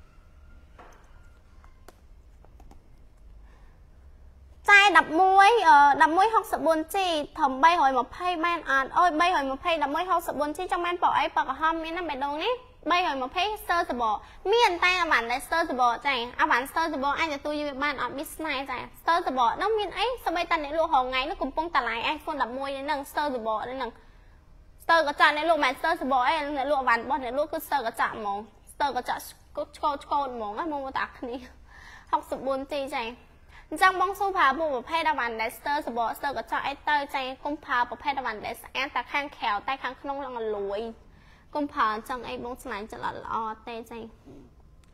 trai đập muối ờ đập muối học sự buồn chi thầm bay hỏi một phay ban à ôi bay hỏi một phay đập muối học sự buồn chi trong ban bỏ ấy bỏ hom miếng năm bảy đồng ấy bay hỏi một phay sơ sự bỏ miền tay à bạn lại sơ sự bỏ chạy à bạn sơ sự bỏ anh là tôi như bạn ở business chạy sơ sự bỏ nó miền ấy sao bay ta để lụa hồng ngày nó cùng phong tả lại iPhone đập muối đến nâng sơ sự bỏ đến nâng sơ có chọn để lụa mà sơ sự bỏ ấy để lụa bạn bỏ để lụa cứ sơ có chọn mỏng sơ có chọn cô cô mỏng á mông tạc này học sự buồn chi chạy trong bóng số phá bộ phê đa bản để sơ sơ bộ sơ có cho ai tơ chạy công phá bộ phê đa bản để sáng ta khang khéo tay khang không là lùi công phá trong ai bóng sẵn cho là lo tê chạy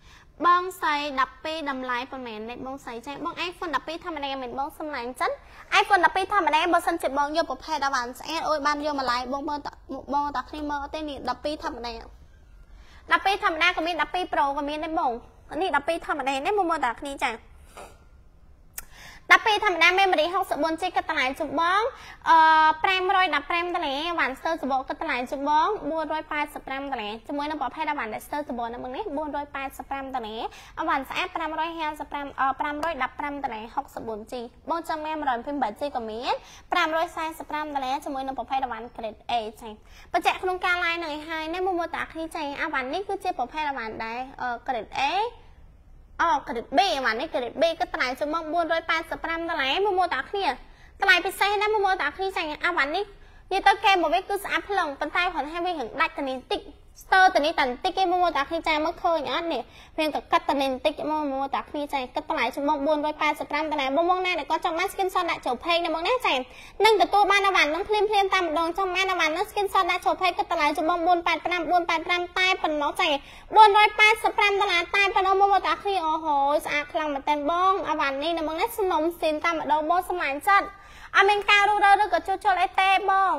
បងស្រីđậpពីតម្លៃប៉ុន្មាននេះបងស្រីចាបង iPhone ដប់ពីរធម្មតាមិនបងសំឡាញ់ចិន iPhone ដប់ពីរធម្មតាបើសិនជាបងយកប្រភេទដល់បានស្អាតអូយបានយកមកឡាយបងបងបងតាគ្នាមើលទេនេះដប់ពីរធម្មតាដប់ពីរធម្មតាក៏មានដប់ពីរ Pro ក៏មានដែរបងនេះដប់ពីរធម្មតានេះបងមើលតាគ្នាចាដប់ពីរធម្មតា memory หกสิบสี่ G គិតតម្លៃជបងអឺ515ដុល្លារវ៉ាន់ស្ទើសបគិតតម្លៃជបងbốn trăm tám mươi lămដុល្លារជាមួយនឹងប្រភេទវ៉ាន់ដែលស្ទើសបនៅនេះbốn trăm tám mươi lămដុល្លារវ៉ាន់ស្អាត555អឺ515ដុល្លារหกสิบสี่ G បងចង់ memory 28 G ក៏មាន545ដុល្លារជាមួយនឹងប្រភេទវ៉ាន់ grade A ចាបច្ចៈក្នុងការ line នឹងឲ្យហើយនេះមកមើលតាគ្នាចាអាវ៉ាន់នេះគឺជាប្រភេទវ៉ាន់ដែល grade Aអូ grade B អានេះ grade B គឺតម្លៃជមកbốn trăm tám mươi lămដុល្លារមកមើលតាគ្នាតម្លៃពិសេសណាស់មកមើលតាគ្នាចាអាវ៉ាន់នេះនិយាយទៅគេមកវិញគឺស្អាតភ្លឹងប៉ុន្តែគាត់ឲ្យវិញរឿងដាច់តនីតិចស្ទើតនីតន្តិចគេមកមើលតាគ្នាចាមើលឃើញអត់នេះវាក៏កាត់តនីតិចមកមើលតាគ្នាចាគិតតម្លៃជមកbốn trăm tám mươi lămដុល្លារបងបងណាដែលគាត់ចង់បាន skin shot ដាក់ចូល page ណាបងណាចានឹងទទួលបានអាវ៉ាន់នឹងភ្លាមភ្លាមតាមម្ដងចង់បានអាវ៉ាន់នឹង skin shot ដាក់ចូល page គិតតម្លៃជមកbốn trăm tám mươi lăm bốn trăm tám mươi lămតែប៉ុណ្ណោះចាbốn trăm tám mươi lămដុល្លារតែប៉ុណ្ណោះមកមើលតាគ្នាអូហូស្អាតខ្លាំងមែនតើបងអាវ៉ាន់នេះណាបងណាស្នំស៊ីនតាមម្ដងបងសម្លាញ់ចិត្តអត់មានការរੂរើឬក៏ជួលជុលអីទេបង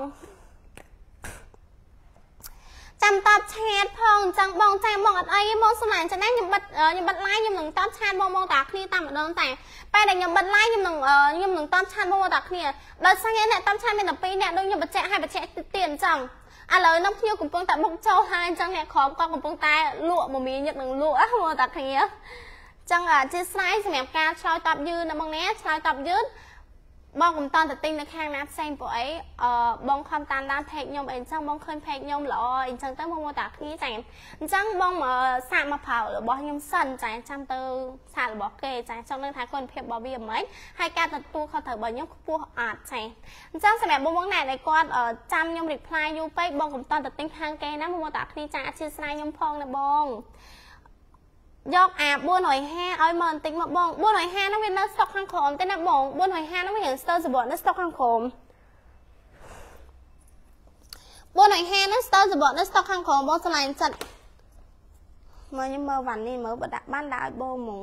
ចាំតបឆាតផងអញ្ចឹងបងចាបងអត់អីបងសម្លាញ់ចឹងណាខ្ញុំបិទខ្ញុំបិទ live ខ្ញុំនឹងតបឆាតបងបងតាគ្នាតាមម្ដងតែពេលដែលខ្ញុំបិទ live ខ្ញុំនឹងខ្ញុំនឹងតបឆាតបងបងតាគ្នាដោយសារអ្នកតបឆាតមានតែពីរអ្នកដូចខ្ញុំបច្ចេកឲ្យបច្ចេកទៀតអញ្ចឹងឥឡូវនោះខ្ញុំកំពុងតែបុកចូលហើយអញ្ចឹងអ្នកក្រមក៏កំពុងតែលក់មមាញឹកនឹងលក់បងតាគ្នាអញ្ចឹងអធិស្ឋានសម្រាប់ការឆ្លើយតបយឺនណាបងណាឆ្លើយតបយឺនបងកុំតន់ទៅទិញនៅខាងណាផ្សេងព្រោះអីអឺបងខំតាមដាន page ខ្ញុំអីអញ្ចឹងបងឃើញ page ខ្ញុំល្អអីអញ្ចឹងទៅបងមកតាគ្នាចាអញ្ចឹងបងមកសាកមកប្រើរបស់ខ្ញុំសិនចាចាំទៅសាករបស់គេចាចង់ដឹងថាគុណភាពរបស់វាមិនហើយការទទួលខុសត្រូវរបស់ខ្ញុំខ្ពស់អត់ចាអញ្ចឹងសម្រាប់បងបងណាដែលគាត់ចាំខ្ញុំ reply យូរពេកបងកុំតន់ទៅទិញខាងគេណាបងមកតាគ្នាចាអធិស្ឋានខ្ញុំផងណាបងយកអាbốn trăm hai mươiឲ្យមើលបន្តិចមកបងbốn trăm hai mươiនោះវានៅស្តុកខាងក្រោមទេណាបងbốn trăm hai mươiនោះវាស្ទើរសបត់នៅស្តុកខាងក្រោមbốn trăm hai mươiនោះស្ទើរសបត់នៅស្តុកខាងក្រោមបងឆ្លាញ់ចិត្តមកខ្ញុំមើលវ៉ាន់នេះមើលបដាក់បានដាក់ឲ្យបងហ្មង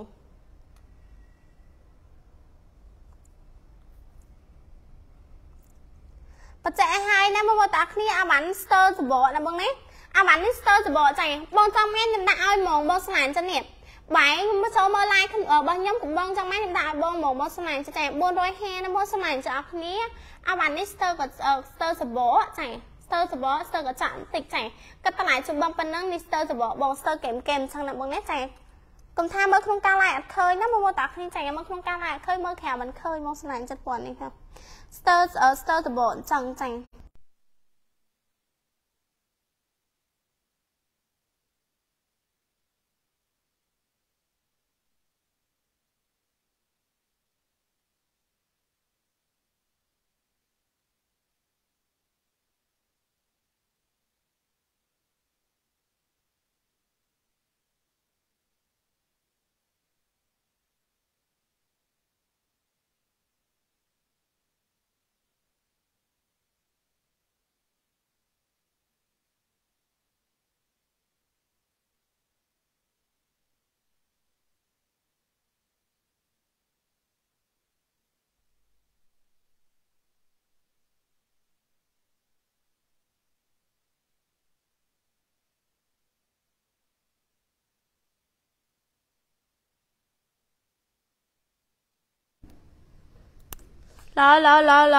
បច្ចេកហើយណាមកតាគ្នាអាវ៉ាន់ស្ទើរសបត់ណាបងណាអាវ៉ាន់នេះស្ទើរសបត់ចាបងចង់មានខ្ញុំដាក់ឲ្យហ្មងបងឆ្លាញ់ចិត្តនេះបាយខ្ញុំចូលមើល live របស់ខ្ញុំកំបងចង់មកខ្ញុំដាក់ឲ្យបងមកមកសម្លាញ់ចាbốn trăm hai mươiណាមកសម្លាញ់ចាអស់គ្នាអាវ៉ាន់នេះស្ទើរក៏ស្ទើរសបោចាស្ទើរសបោស្ទើរក៏ចាក់បន្តិចចាគិតតម្លៃជុំបងប៉ុណ្ណឹងនេះស្ទើរសបោបងស្ទើរកែមកែមចឹងណាបងណាចាកុំថាមើលក្នុងការ live អត់ឃើញណាមកមកតាគ្នាចាមើលក្នុងការ live អត់ឃើញមើលក្រៅមិនឃើញមកសម្លាញ់ចិត្តប៉ុណ្នេះណាស្ទើរស្ទើរសបោអញ្ចឹងចាឡឡឡឡ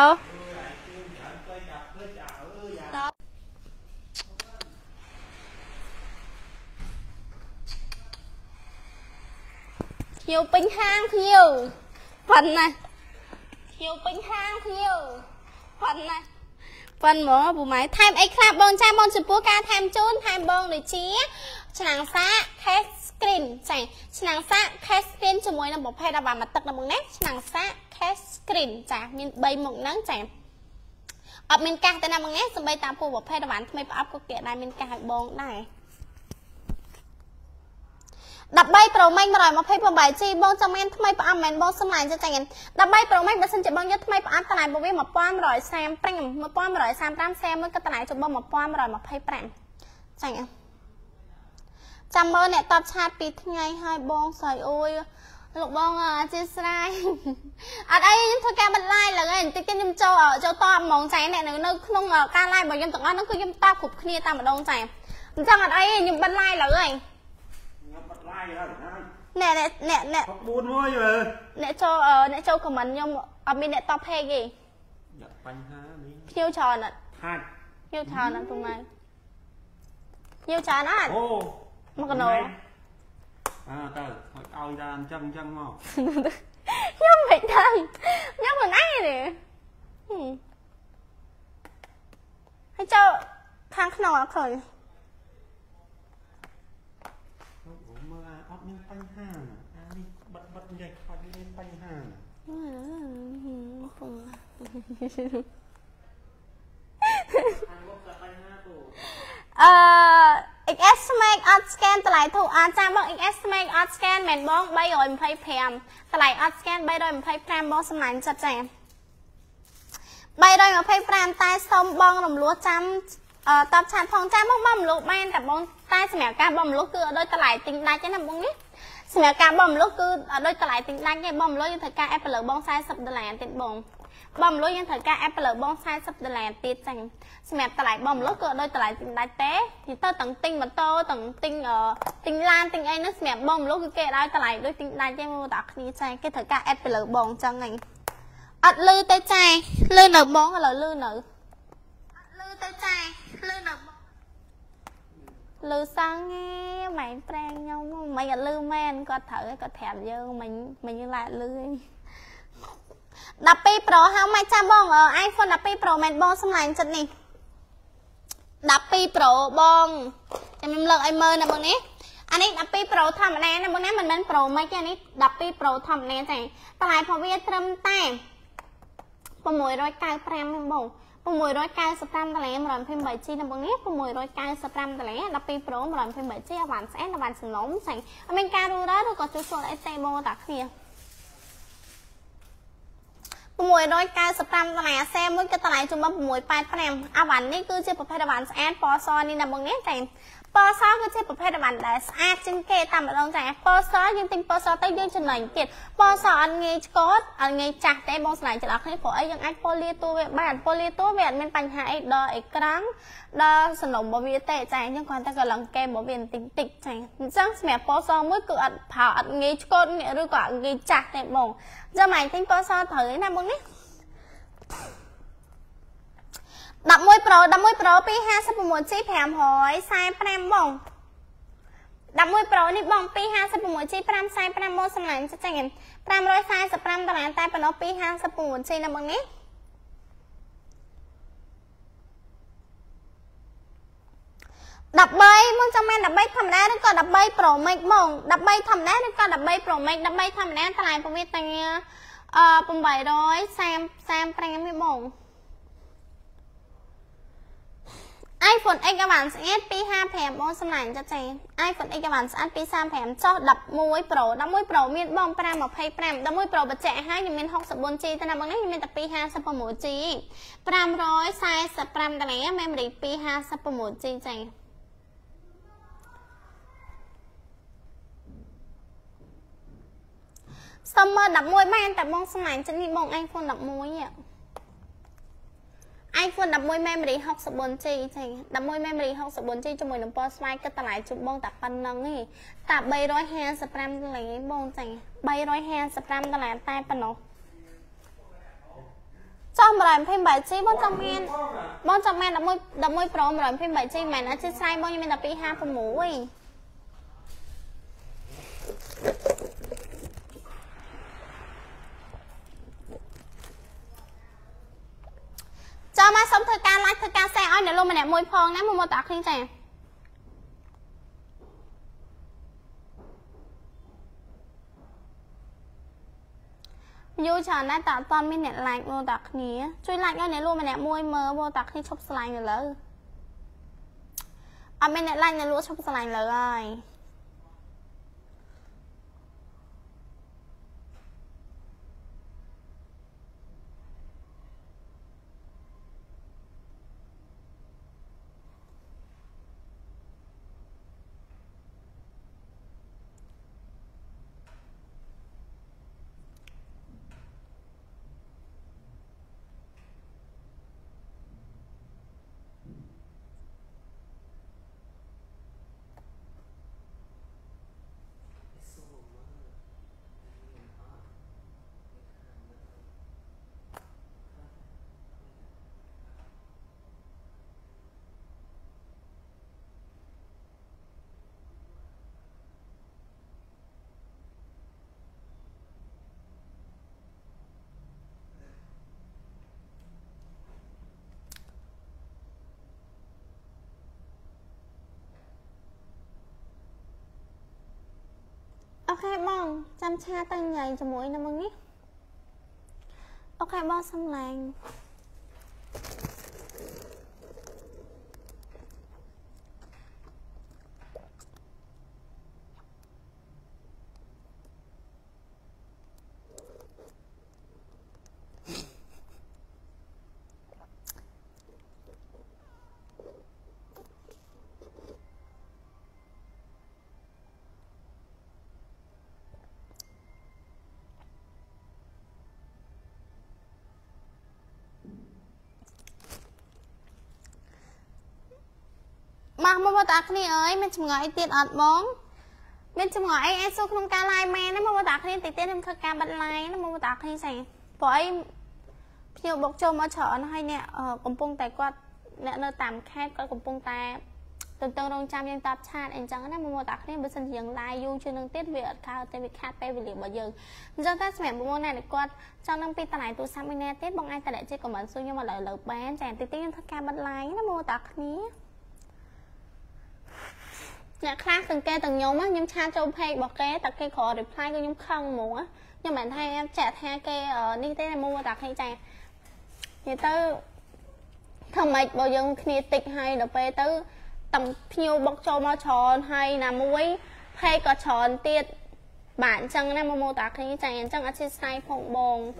ខៀវពេញហាងខៀវប៉ុណ្ណាខៀវពេញហាងខៀវប៉ុណ្ណាប៉ុណ្ណមកពូម៉ៃថែមអីខ្លះបងចាបងចំពោះការថែមជូនថែមបងដូចជាឆ្នាំងសាក case screen ចាឆ្នាំងសាក case screen ជាមួយនឹងប្រភេទអាវ៉ាន់មកទឹកណាបងណាឆ្នាំងសាក case screen ចាមាន3មុខហ្នឹងចាអត់មានកាសទេណាបងណាសំបីតាមពូប្រភេទអាវ៉ាន់ថ្មីប្រអប់ក៏គេដែរមានកាសឲ្យបងដែរ13 Pro Max 128 G បងចង់មានថ្មីប្រអប់មែនបងសម្លាញ់ចាចា13 Pro Max បើសិនជាបងយកថ្មីប្រអប់តម្លៃរបស់វា1135 1135សែមួយក៏តម្លៃចុះបង1125ចាចាំមើលអ្នកតបឆាតពីថ្ងៃហើយបងស្រីអូយលោកបងអធិស្ឋានអត់អីខ្ញុំធ្វើការបន្លាយឡើយបន្តិចខ្ញុំចូលចូលតបហ្មងចាអ្នកនៅក្នុងការ live របស់ខ្ញុំទាំងអស់ហ្នឹងគឺខ្ញុំតបគ្រប់គ្នាតែម្ដងចាអញ្ចឹងអត់អីខ្ញុំបន្លាយឡើយខ្ញុំបន្លាយហើយអ្នកអ្នកអ្នកបួនមួយអ្នកចូលអ្នកចូល comment ខ្ញុំអត់មានអ្នកតប page ទេបញ្ហានេះភ្ញៀវច្រើនអត់ហាត់ភ្ញៀវច្រើនអត់ទូម៉ែភ្ញៀវច្រើនអត់អូមកកណោអើទៅឲ្យឲ្យដល់អញ្ចឹងអញ្ចឹងមកខ្ញុំមិនដឹងខ្ញុំមិនអីទេហើយចូលខាងក្នុងអត់ឃើញមើលអត់មានបញ្ហាអានេះបិទបិទនិយាយខ្វាច់មានបញ្ហាអឺ XS Smart អត់ scan តម្លៃធូរអាចចាំបង XS Smart អត់ scan មែនបង325តម្លៃអត់ scan 325បងសម្លាញ់ចិត្តចា325តែសុំបងរំលោះចាំតបឆាតផងចាំបងបងរំលោះបានតែបងតែសម្រាប់ការបងរំលោះគឺអត់ដូចតម្លៃទិញដាច់ទេណាបងនេះសម្រាប់ការបងរំលោះគឺអត់ដូចតម្លៃទិញដាច់ទេបងរំលោះយើងត្រូវការ app លើបង40ដុល្លារទៀតបងបងរំលោះយើងត្រូវការ app លើបង40ដុល្លារទៀតចាសម្រាប់តម្លៃបងរំលោះគឺអត់ដូចតម្លៃទិញដាច់ទេទីទៅទាំងទិញម៉ូតូទាំងទិញទិញឡានទិញអីហ្នឹងសម្រាប់បងរំលោះគឺគេឲ្យតម្លៃដូចទិញដាច់ទេមកតាគ្នាចាគេត្រូវការ app លើបងអញ្ចឹងហ្នឹងអត់លឺទេចាលឺនៅបងឥឡូវលឺនៅអត់លឺទេចាលឺនៅបងលឺសងម៉ែប្រែងខ្ញុំមិនអត់លឺមែនគាត់ត្រូវឲ្យគាត់ប្រាប់យើងមិនមិនយើងឡាក់លឺឯង12 Pro ហៅមកចាំបង iPhone 12 Pro មែនបងសម្លាញ់ចិត្តនេះ12 Pro បងចាំខ្ញុំលើកឲ្យមើលណាបងនេះអានេះ12 Pro ធម្មតាណាបងណាមិនមែន Pro Max ទេអានេះ12 Pro ធម្មតាចាតម្លៃរបស់វាត្រឹមតែ695បង695ដុល្លារ 128G ណាបងនេះ695ដុល្លារ12 Pro 128G អាវ៉ាន់ស្អែនអាវ៉ាន់សំឡុំចាអត់មានការរੂរ៉ាឬក៏ជួសជុលអីទេបងតាគ្នា695ដុល្លារសេមួយគឺតម្លៃជុំ685អាវ៉ាន់នេះគឺជាប្រភេទអាវ៉ាន់ស្អាតពណ៌សនេះណាបងនេះតែពណ៌សគឺជាប្រភេទអាវ៉ាន់ដែលស្អាតជាងគេតាមម្ដងចាពណ៌សយើងទិញពណ៌សទៅយើងចំណេញទៀតពណ៌សអត់ងាយឆ្កត់អត់ងាយចាស់ទេបងស្លាញ់ច្រឡំគ្នាព្រោះអីយើងអាចពណ៌លាតួវាបានពណ៌លាតួវាអត់មានបញ្ហាអីដល់អេក្រង់ដល់សំឡុំរបស់វាទេចាយើងគ្រាន់តែកលឹងកេមរបស់វាបន្តិចតិចចាអញ្ចឹងសម្រាប់ពណ៌សមួយគឺអត់ផៅអត់ងាយឆ្កត់ឬក៏អត់ងាយចាស់ទេបងអញ្ចឹងម៉ែទិញពណ៌សត្រូវឯណាបងនេះ11 Pro 11 Pro 256G 545បង11 Pro នេះបង 256G 545បងសម្លាញ់ចាញ់545ដុល្លារតែប៉ុណ្ណោះ 256G ណាបងនេះ13បងចាំមែន13ធម្មតាឬក៏13 Pro Max បង13ធម្មតាឬក៏13 Pro Max 13ធម្មតាតម្លៃរបស់វាតាំងអឺ835ទេបងiPhone X អាវ៉ាន់ស្អាត255បងសម្លាញ់ចាចា iPhone X អាវ៉ាន់ស្អាត235ចុះ11 Pro 11 Pro មានបង525 11 Pro បញ្ជាក់ឲ្យខ្ញុំមាន 64G ទេណាបងនេះខ្ញុំមានតែ 256G 545ដុល្លារ memory 256G ចាសុំមើល11បានតែបងសម្លាញ់ចិត្តនេះបង iPhone 11 iPhone 11 memory 64G ចា11 memory 64G ជាមួយនឹងពណ៌ស្វាយគិតតម្លៃជូនបងតែប៉ុណ្្នឹងទេតែ355ដុល្លារបងចា355ដុល្លារតែប៉ុណ្ណោះចុះ 128G បងចាំមានបងចាំមាន11 11 Pro 128G មែនអត់ជាស្រាយបងខ្ញុំមានតែ256ចាំមកសុំធ្វើការ like ធ្វើការ share ឲ្យអ្នកលោកម្នាក់មួយផងណាមកមកតាគ្នាចាយូរច្រើនណាស់តែអត់តមានអ្នក like មកតាគ្នាជួយ like ឲ្យអ្នកលោកម្នាក់មួយមើលមកតាគ្នាឈប់ស្លាញ់ទៅលើអត់មានអ្នក like អ្នកលោឈប់ស្លាញ់លើហើយ khẽ bong chăm cha tay nhảy cho mỗi năm nghe ok bong xong lành mà mà ta cái này ơi mình chừng ngồi tiền ọt bóng mình chừng ngồi ai số không ca lai mẹ nó mà ta cái này tiền em khơi ca bật lai nó mà ta cái này sành bởi nhiều bọc châu mà chợ nó hay nè ở cùng pung tài quạt nè nơi tạm khác có cùng pung tài từng từng đồng trăm nhân tập chat anh chẳng nó mà ta cái này bây giờ dừng lai du chưa nâng tiết việt cao tại vì khác pe vì liệu bao giờ do ta mẹ bộ môn này để quạt trong năm pi ta lại tôi sang bên này tết bằng ai ta để chơi của mình xui nhưng mà lời lời bán chàng tiền tiền khơi ca bật lai nó mà ta cái này nhà khác từng kê từng nhóm á nhưng cha châu pay bỏ ké tập cây khó reply của nhóm không muốn á nhưng mà thay em trả theo kê ở đi tới mua đặt hay chàng thì tới thằng mày bao giờ khi tịch hay được về tới tầm phiêu bọc châu mà tròn hay là muối hay có tròn tiết bản chân này mà mua đặt hay chàng chân ở trên sai phòng bồn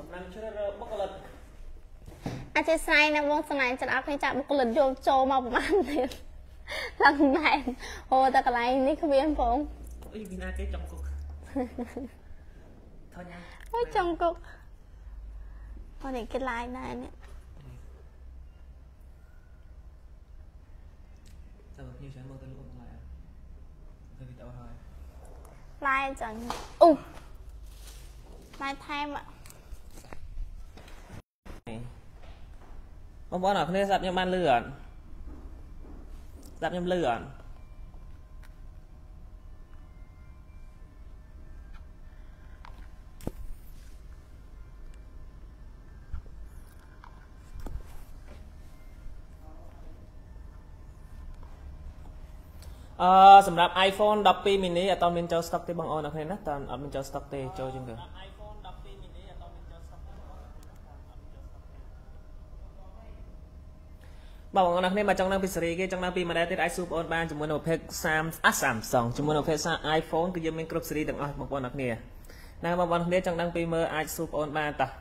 ở trên sai nè vốn sau này chân áp hay chạm một lần vô châu mà bán tiền lần này ô ta cái này ní không biết không ôi vì ai cái trong cục thôi nha ôi trong cục con này cái like này nè sao được nhiều chuyện mơ tới lúc lại thôi thì tao thôi like chẳng u like thêm ạ không có nào không nên giặt như ban lửa giặt nhầm lửa ờ sầm đạp iPhone mười hai mini ở tàu miền châu stock thì bằng ôn ok nè tàu ở miền châu stock thì châu chừng kìa bảo bọn anh mà trong năng series cái trong năng pi mà đây tới iSuper on ban chúng muốn nộp hết Sam à Samsung chúng muốn nộp hết iPhone cứ dùng mình group series từng một bọn anh nè nay bọn anh trong năng pi mà iSuper on ban ta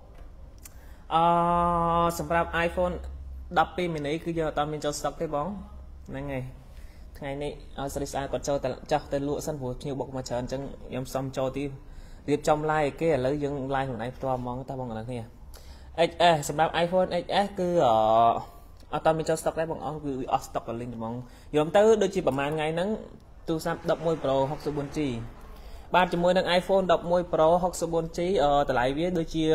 ờ sắmรับ iPhone mười hai mini cứ giờ tao mình cho stock cái bóng này ngày ngày này ở series A còn cho cho tên lụa sân phố nhiều bọc mà chờ chẳng em xong cho tí tiếp trong like cái lấy dương like hồi nãy to mong ta bọn anh nè ê sắmรับiPhone ích ét cứ ở ở tao mình cho stock đấy bằng ông cứ ở stock ở link mong giống tới đôi chỉประมาณ ngày nắng tu sắm đập môi pro hoặc số bốn G ba cho môi nâng iPhone đập môi pro hoặc số bốn G ở tại lại viết đôi chia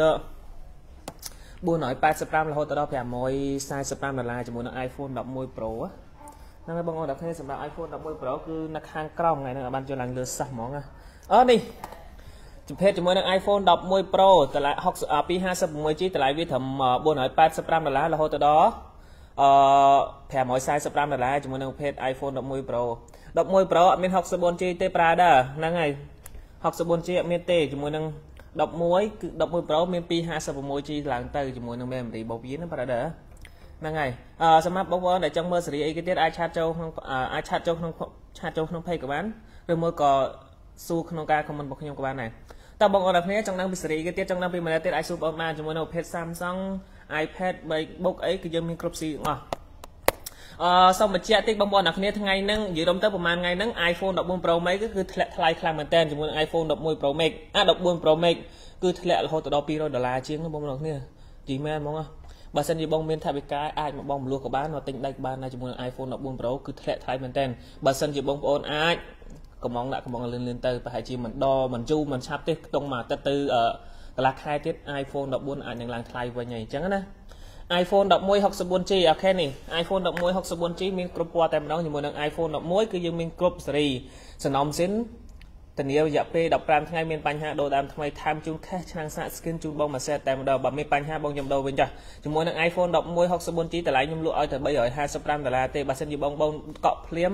buôn nói ba mươi lăm là hồi tới đó phải môi size mươi lăm là cho môi nâng iPhone đập môi pro á năng bằng ông đập hay sắm iPhone đập môi pro cứ nâng hàng còng ngày nữa ban cho làng lừa sạch món à ở đi chụp hết cho môi nâng iPhone đập môi pro tại lại hoặc ở pi hai mươi mười G tại lại viết thầm buôn nói ba mươi lăm là hồi tới đóแผ่หมอยไซส์สปรัมแต่ละจมูกนึงเพจ iPhone ดอกมวย Pro ดอกมวย Pro มีหกสิบ G เตปราด้านั่งไงหกสิบ G มีเตจมูกนึงดอกมวยดอกมวย Pro มีปีห้าสิบ G หลังเตจมูกนึงเมมรีบอกยีนนั่นปราด้านั่งไงสมัครบอกว่าในจังเมื่อสิไอ้กิเตไอชาโจไอชาโจน้องชาโจน้องเพจกับบ้านหรือเมื่อก่อสู้ขนมกาของมันบอกขยมกับบ้านไหนแต่บอกว่าแบบนี้จังนั่งพิเศษกิเตจังนั่งปีมาเตไอซูเปอร์มาจมูกนึงเพจ Samsung iPad ใบบุ๊กไอ้คือยังมีครบสี่อ่ะsau một chia tích bông bò nạp này ngày nâng dự động tớiประมาณ ngày nâng iPhone đọc buôn Pro Max cứ thay khai mình tên cho iPhone đọc buôn Pro Max à đọc buôn Pro Max cứ thay là hồi từ đó pi rồi đô la chiếng nó bông nạp này chỉ men mong à bà xin gì bông miền Thái Bình cái ai mà bông lúa của bán mà tính đây bán này cho iPhone đọc buôn Pro cứ thay thay mình tên bà xin gì bông ôn ai có mong lại có mong lên lên từ phải chỉ mình đo mình chu mình sắp tiết tông mà từ từ ở là hai tiết iPhone đọc buôn ảnh những làng thay về nhảy chẳng á iPhone đọc môi học số bốn G ok này iPhone đọc môi học số bốn G mình group qua tem đó nhưng mà đang iPhone đọc môi cứ dương mình group series sản phẩm xin tình yêu dạ p đọc ram ngay miền Panh ha đồ đam thay tham chung khác trang sạ skin chung bông mà xe tem đầu bằng miền Panh ha bông nhầm đầu bên trái chúng muốn đang iPhone đọc môi học số bốn G tại lại nhung lụa ở từ bây giờ hai mươi lăm đô la tê bà xin gì bông bông cọ phím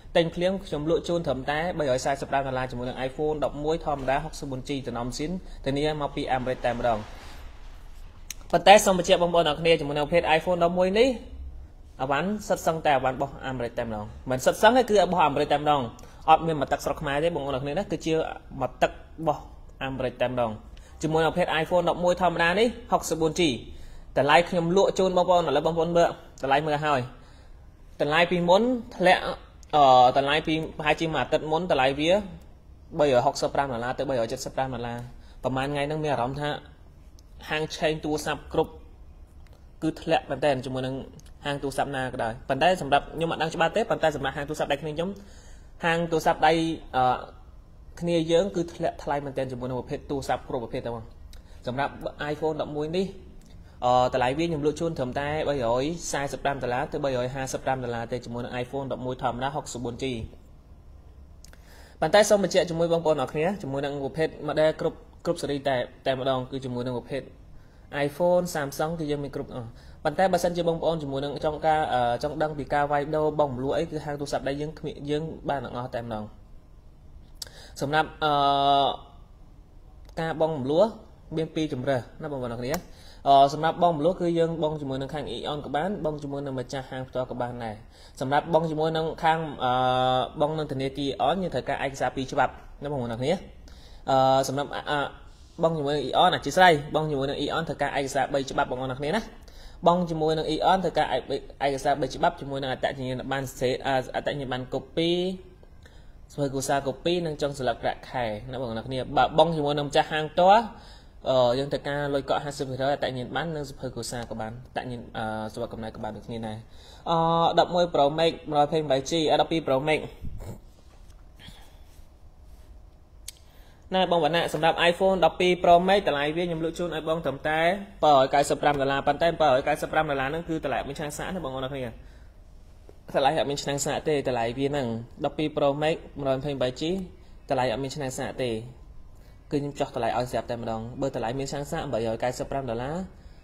តែភ្លាមខ្ញុំលក់ជូនត្រឹមតែបីរយសាសិបប្រាំដុល្លារជាមួយនឹង iPhone ដប់មួយធម្មតា หกสิบสี่ G តំណស៊ីនធានាមកពីអាមេរិកតែម្ដងប៉ុន្តែសូមបញ្ជាក់បងប្អូនអរគ្នាជាមួយនឹងប្រភេទ iPhone ដប់មួយនេះអវ៉ាន់សិតសឹងតែអវ៉ាន់របស់អាមេរិកតែម្ដងមិនសិតសឹងទេគឺរបស់អាមេរិកតែម្ដងអត់មានមកទឹកស្រុកខ្មែរទេបងប្អូនអរគ្នាណាគឺជាមកទឹករបស់អាមេរិកតែម្ដងជាមួយនឹងប្រភេទ iPhone ដប់មួយធម្មតានេះ หกสิบสี่ G តម្លៃខ្ញុំលក់ជូនបងប្អូនឥឡូវបងប្អូនមើលតម្លៃមើលហើយតម្លៃពីមុនធ្លាក់អឺតម្លៃពីប្រហែលជាមួយអាទិត្យមុនតម្លៃវាបីរយហកសិបប្រាំដុល្លារទៅបីរយเจ็ดสิบប្រាំដុល្លារប្រហែលថ្ងៃហ្នឹងមានអារម្មណ៍ថាហាងឆេងទូរស័ព្ទគ្រប់គឺធ្លាក់មែនតើជាមួយនឹងហាងទូរស័ព្ទណាក៏ដោយប៉ុន្តែសម្រាប់ខ្ញុំអត់ដឹងច្បាស់ទេប៉ុន្តែសម្រាប់ហាងទូរស័ព្ទដៃគ្នាខ្ញុំហាងទូរស័ព្ទដៃអឺគ្នាយើងគឺធ្លាក់ថ្លៃមែនតើជាមួយនឹងប្រភេទទូរស័ព្ទគ្រប់ប្រភេទទៅសម្រាប់ iPhone ដប់មួយនេះអឺតម្លៃវាខ្ញុំលក់ជូនត្រឹមតែបីរយសាសិបប្រាំដុល្លារទៅបីរយห้าสิบប្រាំដុល្លារទេជាមួយនឹង iPhone ដប់មួយធម្មតា หกสิบสี่ G ប៉ុន្តែសូមបញ្ជាក់ជាមួយបងប្អូនអរគ្នាជាមួយនឹងប្រភេទ model គ្រប់គ្រប់ស៊េរីតែតែម្ដងគឺជាមួយនឹងប្រភេទ iPhone Samsung គឺយើងមានគ្រប់អស់ប៉ុន្តែបើសិនជាបងប្អូនជាមួយនឹងចង់ការចង់ដឹងពីការវាយដូរបងមលក់អីគឺហាងទូរស័ព្ទដៃយើងយើងបានទាំងអស់តែម្ដងសម្រាប់អឺការបងមលក់មានពីរជម្រើសណាបងប្អូនអរគ្នាអឺសម្រាប់បងមលក់គឺយើងបងជាមួយនឹងខាង Eon ក៏បានបងជាមួយនឹងម្ចាស់ហាងផ្ទាល់ក៏បានដែរសម្រាប់បងជាមួយនឹងខាងអឺបងនឹងធនាគារ Eon យើងត្រូវការឯកសារពីរច្បាប់ណាបងប្អូនអរគ្នាអឺសម្រាប់បងជាមួយនឹង Eon អធិស្ឋានបងជាមួយនឹង Eon ត្រូវការឯកសារបីច្បាប់បងប្អូនអរគ្នាណាបងជាមួយនឹង Eon ត្រូវការឯកសារបីច្បាប់ជាមួយនឹងអត្តសញ្ញាណប័ណ្ណសេអត្តសញ្ញាណប័ណ្ណ copy ស្វ័យគូសា copy និងចុងស្លឹកប្រាក់ខែណាបងប្អូនអរគ្នាបើបងជាមួយនឹងម្ចាស់ហាងផ្ទាល់អឺយើងត្រូវការលុយកក់ห้าสิบ%អត្តសញ្ញាណប័ណ្ណនិងសភៅគូសាក៏បានអត្តសញ្ញាណអឺសុវត្ថិកំណែក៏បានដូចគ្នាដែរអឺដប់មួយ Pro Max one twenty-eight G ដប់ពីរ Pro Max ណែបងវណ្ណៈសម្រាប់ iPhone ដប់ពីរ Pro Max តម្លៃវាខ្ញុំលក់ជូនឲ្យបងត្រឹមតែbảyរយ九十ប្រាំដុល្លារប៉ុន្តែbảyរយ九十ប្រាំដុល្លារហ្នឹងគឺតម្លៃអត់មានឆ្នាំងសាកទេបងប្អូនអរគ្នាតម្លៃអត់មានឆ្នាំងសាកទេតម្លៃវាហ្នឹងដប់ពីរ Pro Max one twenty-eight G តម្លៃអត់មានឆ្នាំងសាកទេគឺខ្ញុំចោះតម្លៃឲ្យស្រាប់តែម្ដងបើតម្លៃមានឆ្នាំងសាកeight hundred ninety-fiveដុល្លារ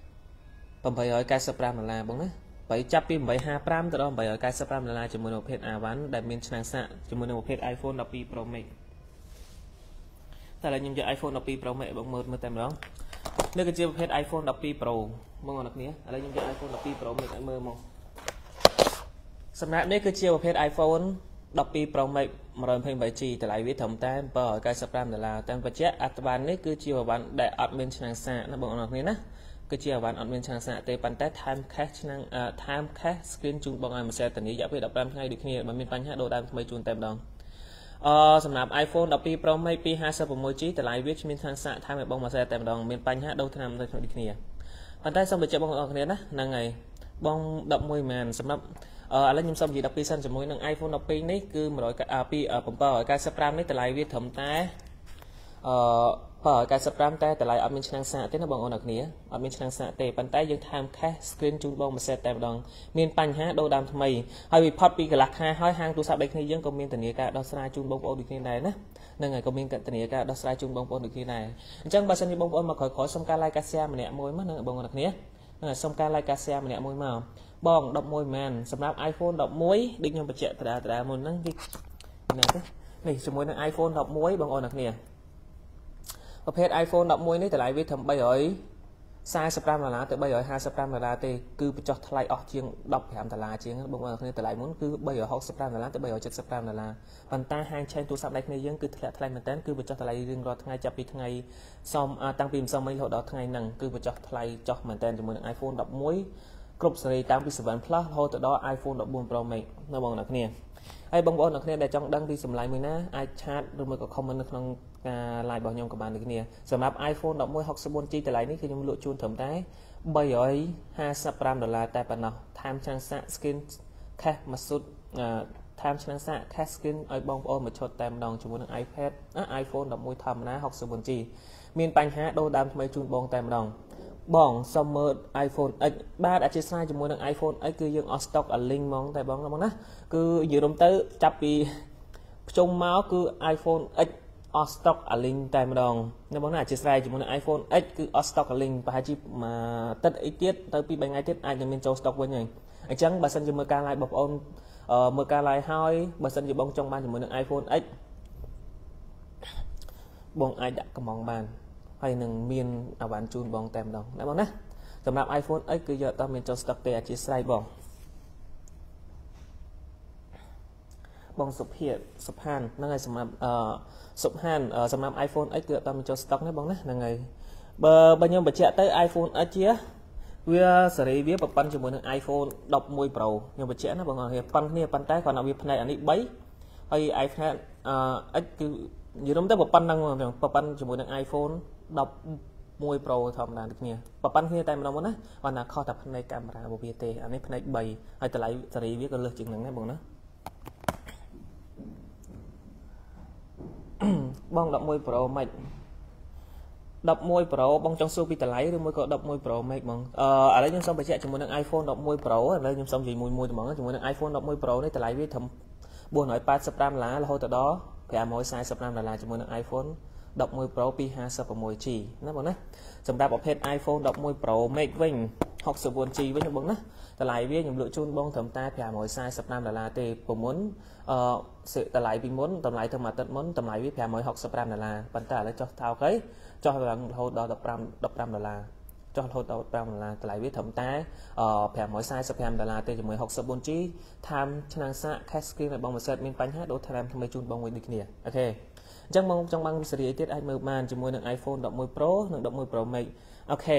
eight hundred ninety-fiveដុល្លារបងណាបើចាប់ពីeight hundred fifty-fiveទៅដល់eight hundred ninety-fiveដុល្លារជាមួយនឹងប្រភេទ A one ដែលមានឆ្នាំងសាកជាមួយនឹងប្រភេទ iPhone ដប់ពីរ Pro Max តែឥឡូវខ្ញុំយក iPhone ដប់ពីរ Pro Max បងមើលមើលតែម្ដងនេះគឺជាប្រភេទ iPhone ដប់ពីរ Pro បងប្អូនអរគ្នាឥឡូវខ្ញុំយក iPhone ដប់ពីរ Pro Max ឲ្យមើលមកសម្រាប់នេះគឺជាប្រភេទ iPhone ដប់ពីរ Pro Max one twenty-eight G តម្លៃវាត្រឹមតែeight hundred ninety-fiveដុល្លារតាមបច្ចៈអត្ថប័ណ្ណនេះគឺជាអវ៉ាន់ដែលអត់មានឆ្នាំងសាកណាបងប្អូនអរគ្នាណាគឺជាអវ៉ាន់អត់មានឆ្នាំងសាកទេប៉ុន្តែ time cache ឆ្នាំង time cache screen ជូនបងឲ្យមួយសេតនីរយៈពេលfifteenថ្ងៃដូចគ្នាបើមានបញ្ហាដូរដើមថ្មីជូនតែម្ដងអឺសម្រាប់ iPhone ដប់ពីរ Pro Max two fifty-six G តម្លៃវាគ្មានឆ្នាំងសាកថែមឲ្យបងមួយសេតតែម្ដងមានបញ្ហាដូរឆ្នាំដូចគ្នាប៉ុន្តែសូមបញ្ជាក់បងប្អូនអរគ្នាណាហ្នឹងហើយបងelevenមែនសម្រាប់អឺឥឡូវខ្ញុំសូមនិយាយtwelveសិនជាមួយនឹង iPhone twelveនេះគឺone hundred seven hundred ninety-fiveនេះតម្លៃវាត្រឹមតែអឺseven hundred ninety-fiveតែតម្លៃអត់មានឆ្នាំងសាកទេណាបងប្អូនអរគ្នាអត់មានឆ្នាំងសាកទេប៉ុន្តែយើងថែម cache screen ជូនបងមួយសេតតែម្ដងមានបញ្ហាដូរដើមថ្មីហើយវាផុតពីកន្លះខែហើយហាងទូរស័ព្ទដូចគ្នាយើងក៏មានធានាការដោះស្រាយជូនបងប្អូនដូចគ្នាដែរណាហ្នឹងហើយក៏មានធានាការដោះស្រាយជូនបងប្អូនដូចគ្នាដែរអញ្ចឹងបើសិនជាបងប្អូនមកក្រោយៗសុំការ like ការ share ម្នាក់មួយមកណាបងប្អូនអរគ្នាហ្នឹងហើយសុំការ like ការ share ម្នាក់មួយមកបងelevenមែនសម្រាប់ iPhone elevenដូចខ្ញុំបញ្ជាក់ដដែលដដែលមុនហ្នឹងគឺណាទេនេះជាមួយនឹង iPhone elevenបងប្អូនអរគ្នាប្រភេទ iPhone elevenនេះតម្លៃវាត្រឹមeight hundred forty-fiveដុល្លារទៅeight hundred fifty-fiveដុល្លារទេគឺបញ្ចុះថ្លៃអស់ជាងfifteenដុល្លារជាងបងប្អូនអរគ្នាតម្លៃមុនគឺthree hundred sixty-fiveដុល្លារទៅthree hundred seventy-fiveដុល្លារប៉ុន្តែហាងឆេងទូរស័ព្ទដៃគ្នាយើងគឺធ្លាក់ថ្លៃមែនតើគឺបញ្ចុះថ្លៃរៀងរាល់ថ្ងៃចាប់ពីថ្ងៃសមតាំងពីម្សិលមិញរហូតដល់ថ្ងៃហ្នឹងគឺបញ្ចុះថ្លៃចុះមែនតើជាមួយនឹង iPhone elevenគ្រប់ស៊េរីតាំងពីseven Plus រហូតដល់ iPhone fourteen Pro Max ណាបងប្អូនអរគ្នាហើយបងប្អូនអរគ្នាដែលចង់ដឹងពីសម្លាញ់មួយណាអាចឆាតឬមួយក៏ comment នៅក្នុងការ live របស់ខ្ញុំក៏បានដូចគ្នាសម្រាប់ iPhone eleven sixty-four G តម្លៃនេះគឺខ្ញុំលក់ជូនត្រឹមតែthree hundred fifty-fiveដុល្លារតែប៉ុណ្ណោះថែមឆ្នាំងសាក skin cache មួយស៊ុតថែមឆ្នាំងសាក cache skin ឲ្យបងប្អូនមួយឈុតតែម្ដងជាមួយនឹង iPad iPhone elevenធម្មតាsixty-four G មានបញ្ហាដូរដើមថ្មីជូនបងតែម្ដងបងសុំមើល iPhone X បាទអធិស្ឋានជាមួយនឹង iPhone X គឺយើងអស់ stock អា link ហ្មងតែបងបងណាគឺនិយាយរំទៅចាប់ពីភ្ជុំមកគឺ iPhone X អស់ stock អា link តែម្ដងណាបងណាអធិស្ឋានជាមួយនឹង iPhone X គឺអស់ stock អា link ប្រហែលជាមួយទឹកអីទៀតទៅពីរបីថ្ងៃទៀតអាចនឹងមានចូល stock វិញហើយអញ្ចឹងបើសិនជាមើលការ live បងប្អូនមើលការ live ហើយបើសិនជាបងចង់បានជាមួយនឹង iPhone X បងអាចដាក់កំងបានហើយនឹងមានអាវ៉ាន់ជូនបងតែម្ដងណាបងណាសម្រាប់ iPhone X គឺយកអត់មានចូល stock ទេអធិស្ឋានបងបងសុភាសុផានហ្នឹងហើយសម្រាប់អឺសុផានសម្រាប់ iPhone X គឺអត់មានចូល stock ទេបងណាហ្នឹងហើយបើបើខ្ញុំបញ្ជាក់ទៅ iPhone X ជាវាសេរីវាប្រព័ន្ធជាមួយនឹង iPhone ដប់មួយ Pro ខ្ញុំបញ្ជាក់ណាបងប្អូនគ្នាប៉ុនគ្នាប៉ុន្តែគាត់ឲ្យវាផ្នែកអានេះបីហើយ iPhone X គឺនិយាយទៅប្រព័ន្ធហ្នឹងប្រព័ន្ធជាមួយនឹង iPhone ដប់មួយ Pro ធម្មតាដូចគ្នាប្រព័ន្ធគ្នាតែម្ដងមកណាគាត់ថាខុសតែផ្នែកកាមេរ៉ារបស់វាទេអានេះផ្នែកបីហើយតម្លៃសេរីវាក៏លើសជាងហ្នឹងដែរបងណាបងដប់មួយ Pro Max ដប់មួយ Pro បងចង់សួរពីតម្លៃឬមួយក៏ដប់មួយ Pro Max បងអឺឥឡូវខ្ញុំសូមបញ្ជាក់ជាមួយនឹង iPhone ដប់មួយ Pro ឥឡូវខ្ញុំសូមនិយាយមួយមួយទៅហ្មងជាមួយនឹង iPhone ដប់មួយ Pro នេះតម្លៃវាត្រឹមបួនរយប៉ែតសិបប្រាំដុល្លាររហូតដល់ប្រាំរយសែសិបប្រាំដុល្លារជាមួយនឹង iPhone ដប់មួយ Pro ពីរហាសិប៦ ជី ណាបងណាសម្រាប់ប្រភេទ iPhone ដប់មួយ Pro Max វិញហុកសិបបួនជី វិញបងណាតម្លៃវាខ្ញុំលក់ជូនបងត្រឹមតែប្រាំរយសែសិបប្រាំដុល្លារទេពីមុនអឺតម្លៃពីមុនតម្លៃទៅមួយអាទិត្យមុនតម្លៃវាប្រាំរយហុកសិបប្រាំដុល្លារប៉ុន្តែឥឡូវចុះថោកហើយចុះឡើងរហូតដល់ដប់ប្រាំដប់ប្រាំដុល្លារចុះរហូតដល់ប្រាំដុល្លារតម្លៃវាត្រឹមតែប្រាំរយសែសិបប្រាំដុល្លារទេជាមួយហុកសិបបួនជី ថាមឆ្នាំងសាក cache screen របស់មួយ set មានបញ្ហាដូរថាមថ្មីជូនបងវិញដូចគ្នាអូខេអញ្ចឹងបងចង់បានសេរីទៀតអាចមើលបានជាមួយនឹង iPhone ដប់មួយ Pro និងដប់មួយ Pro Max អូខេ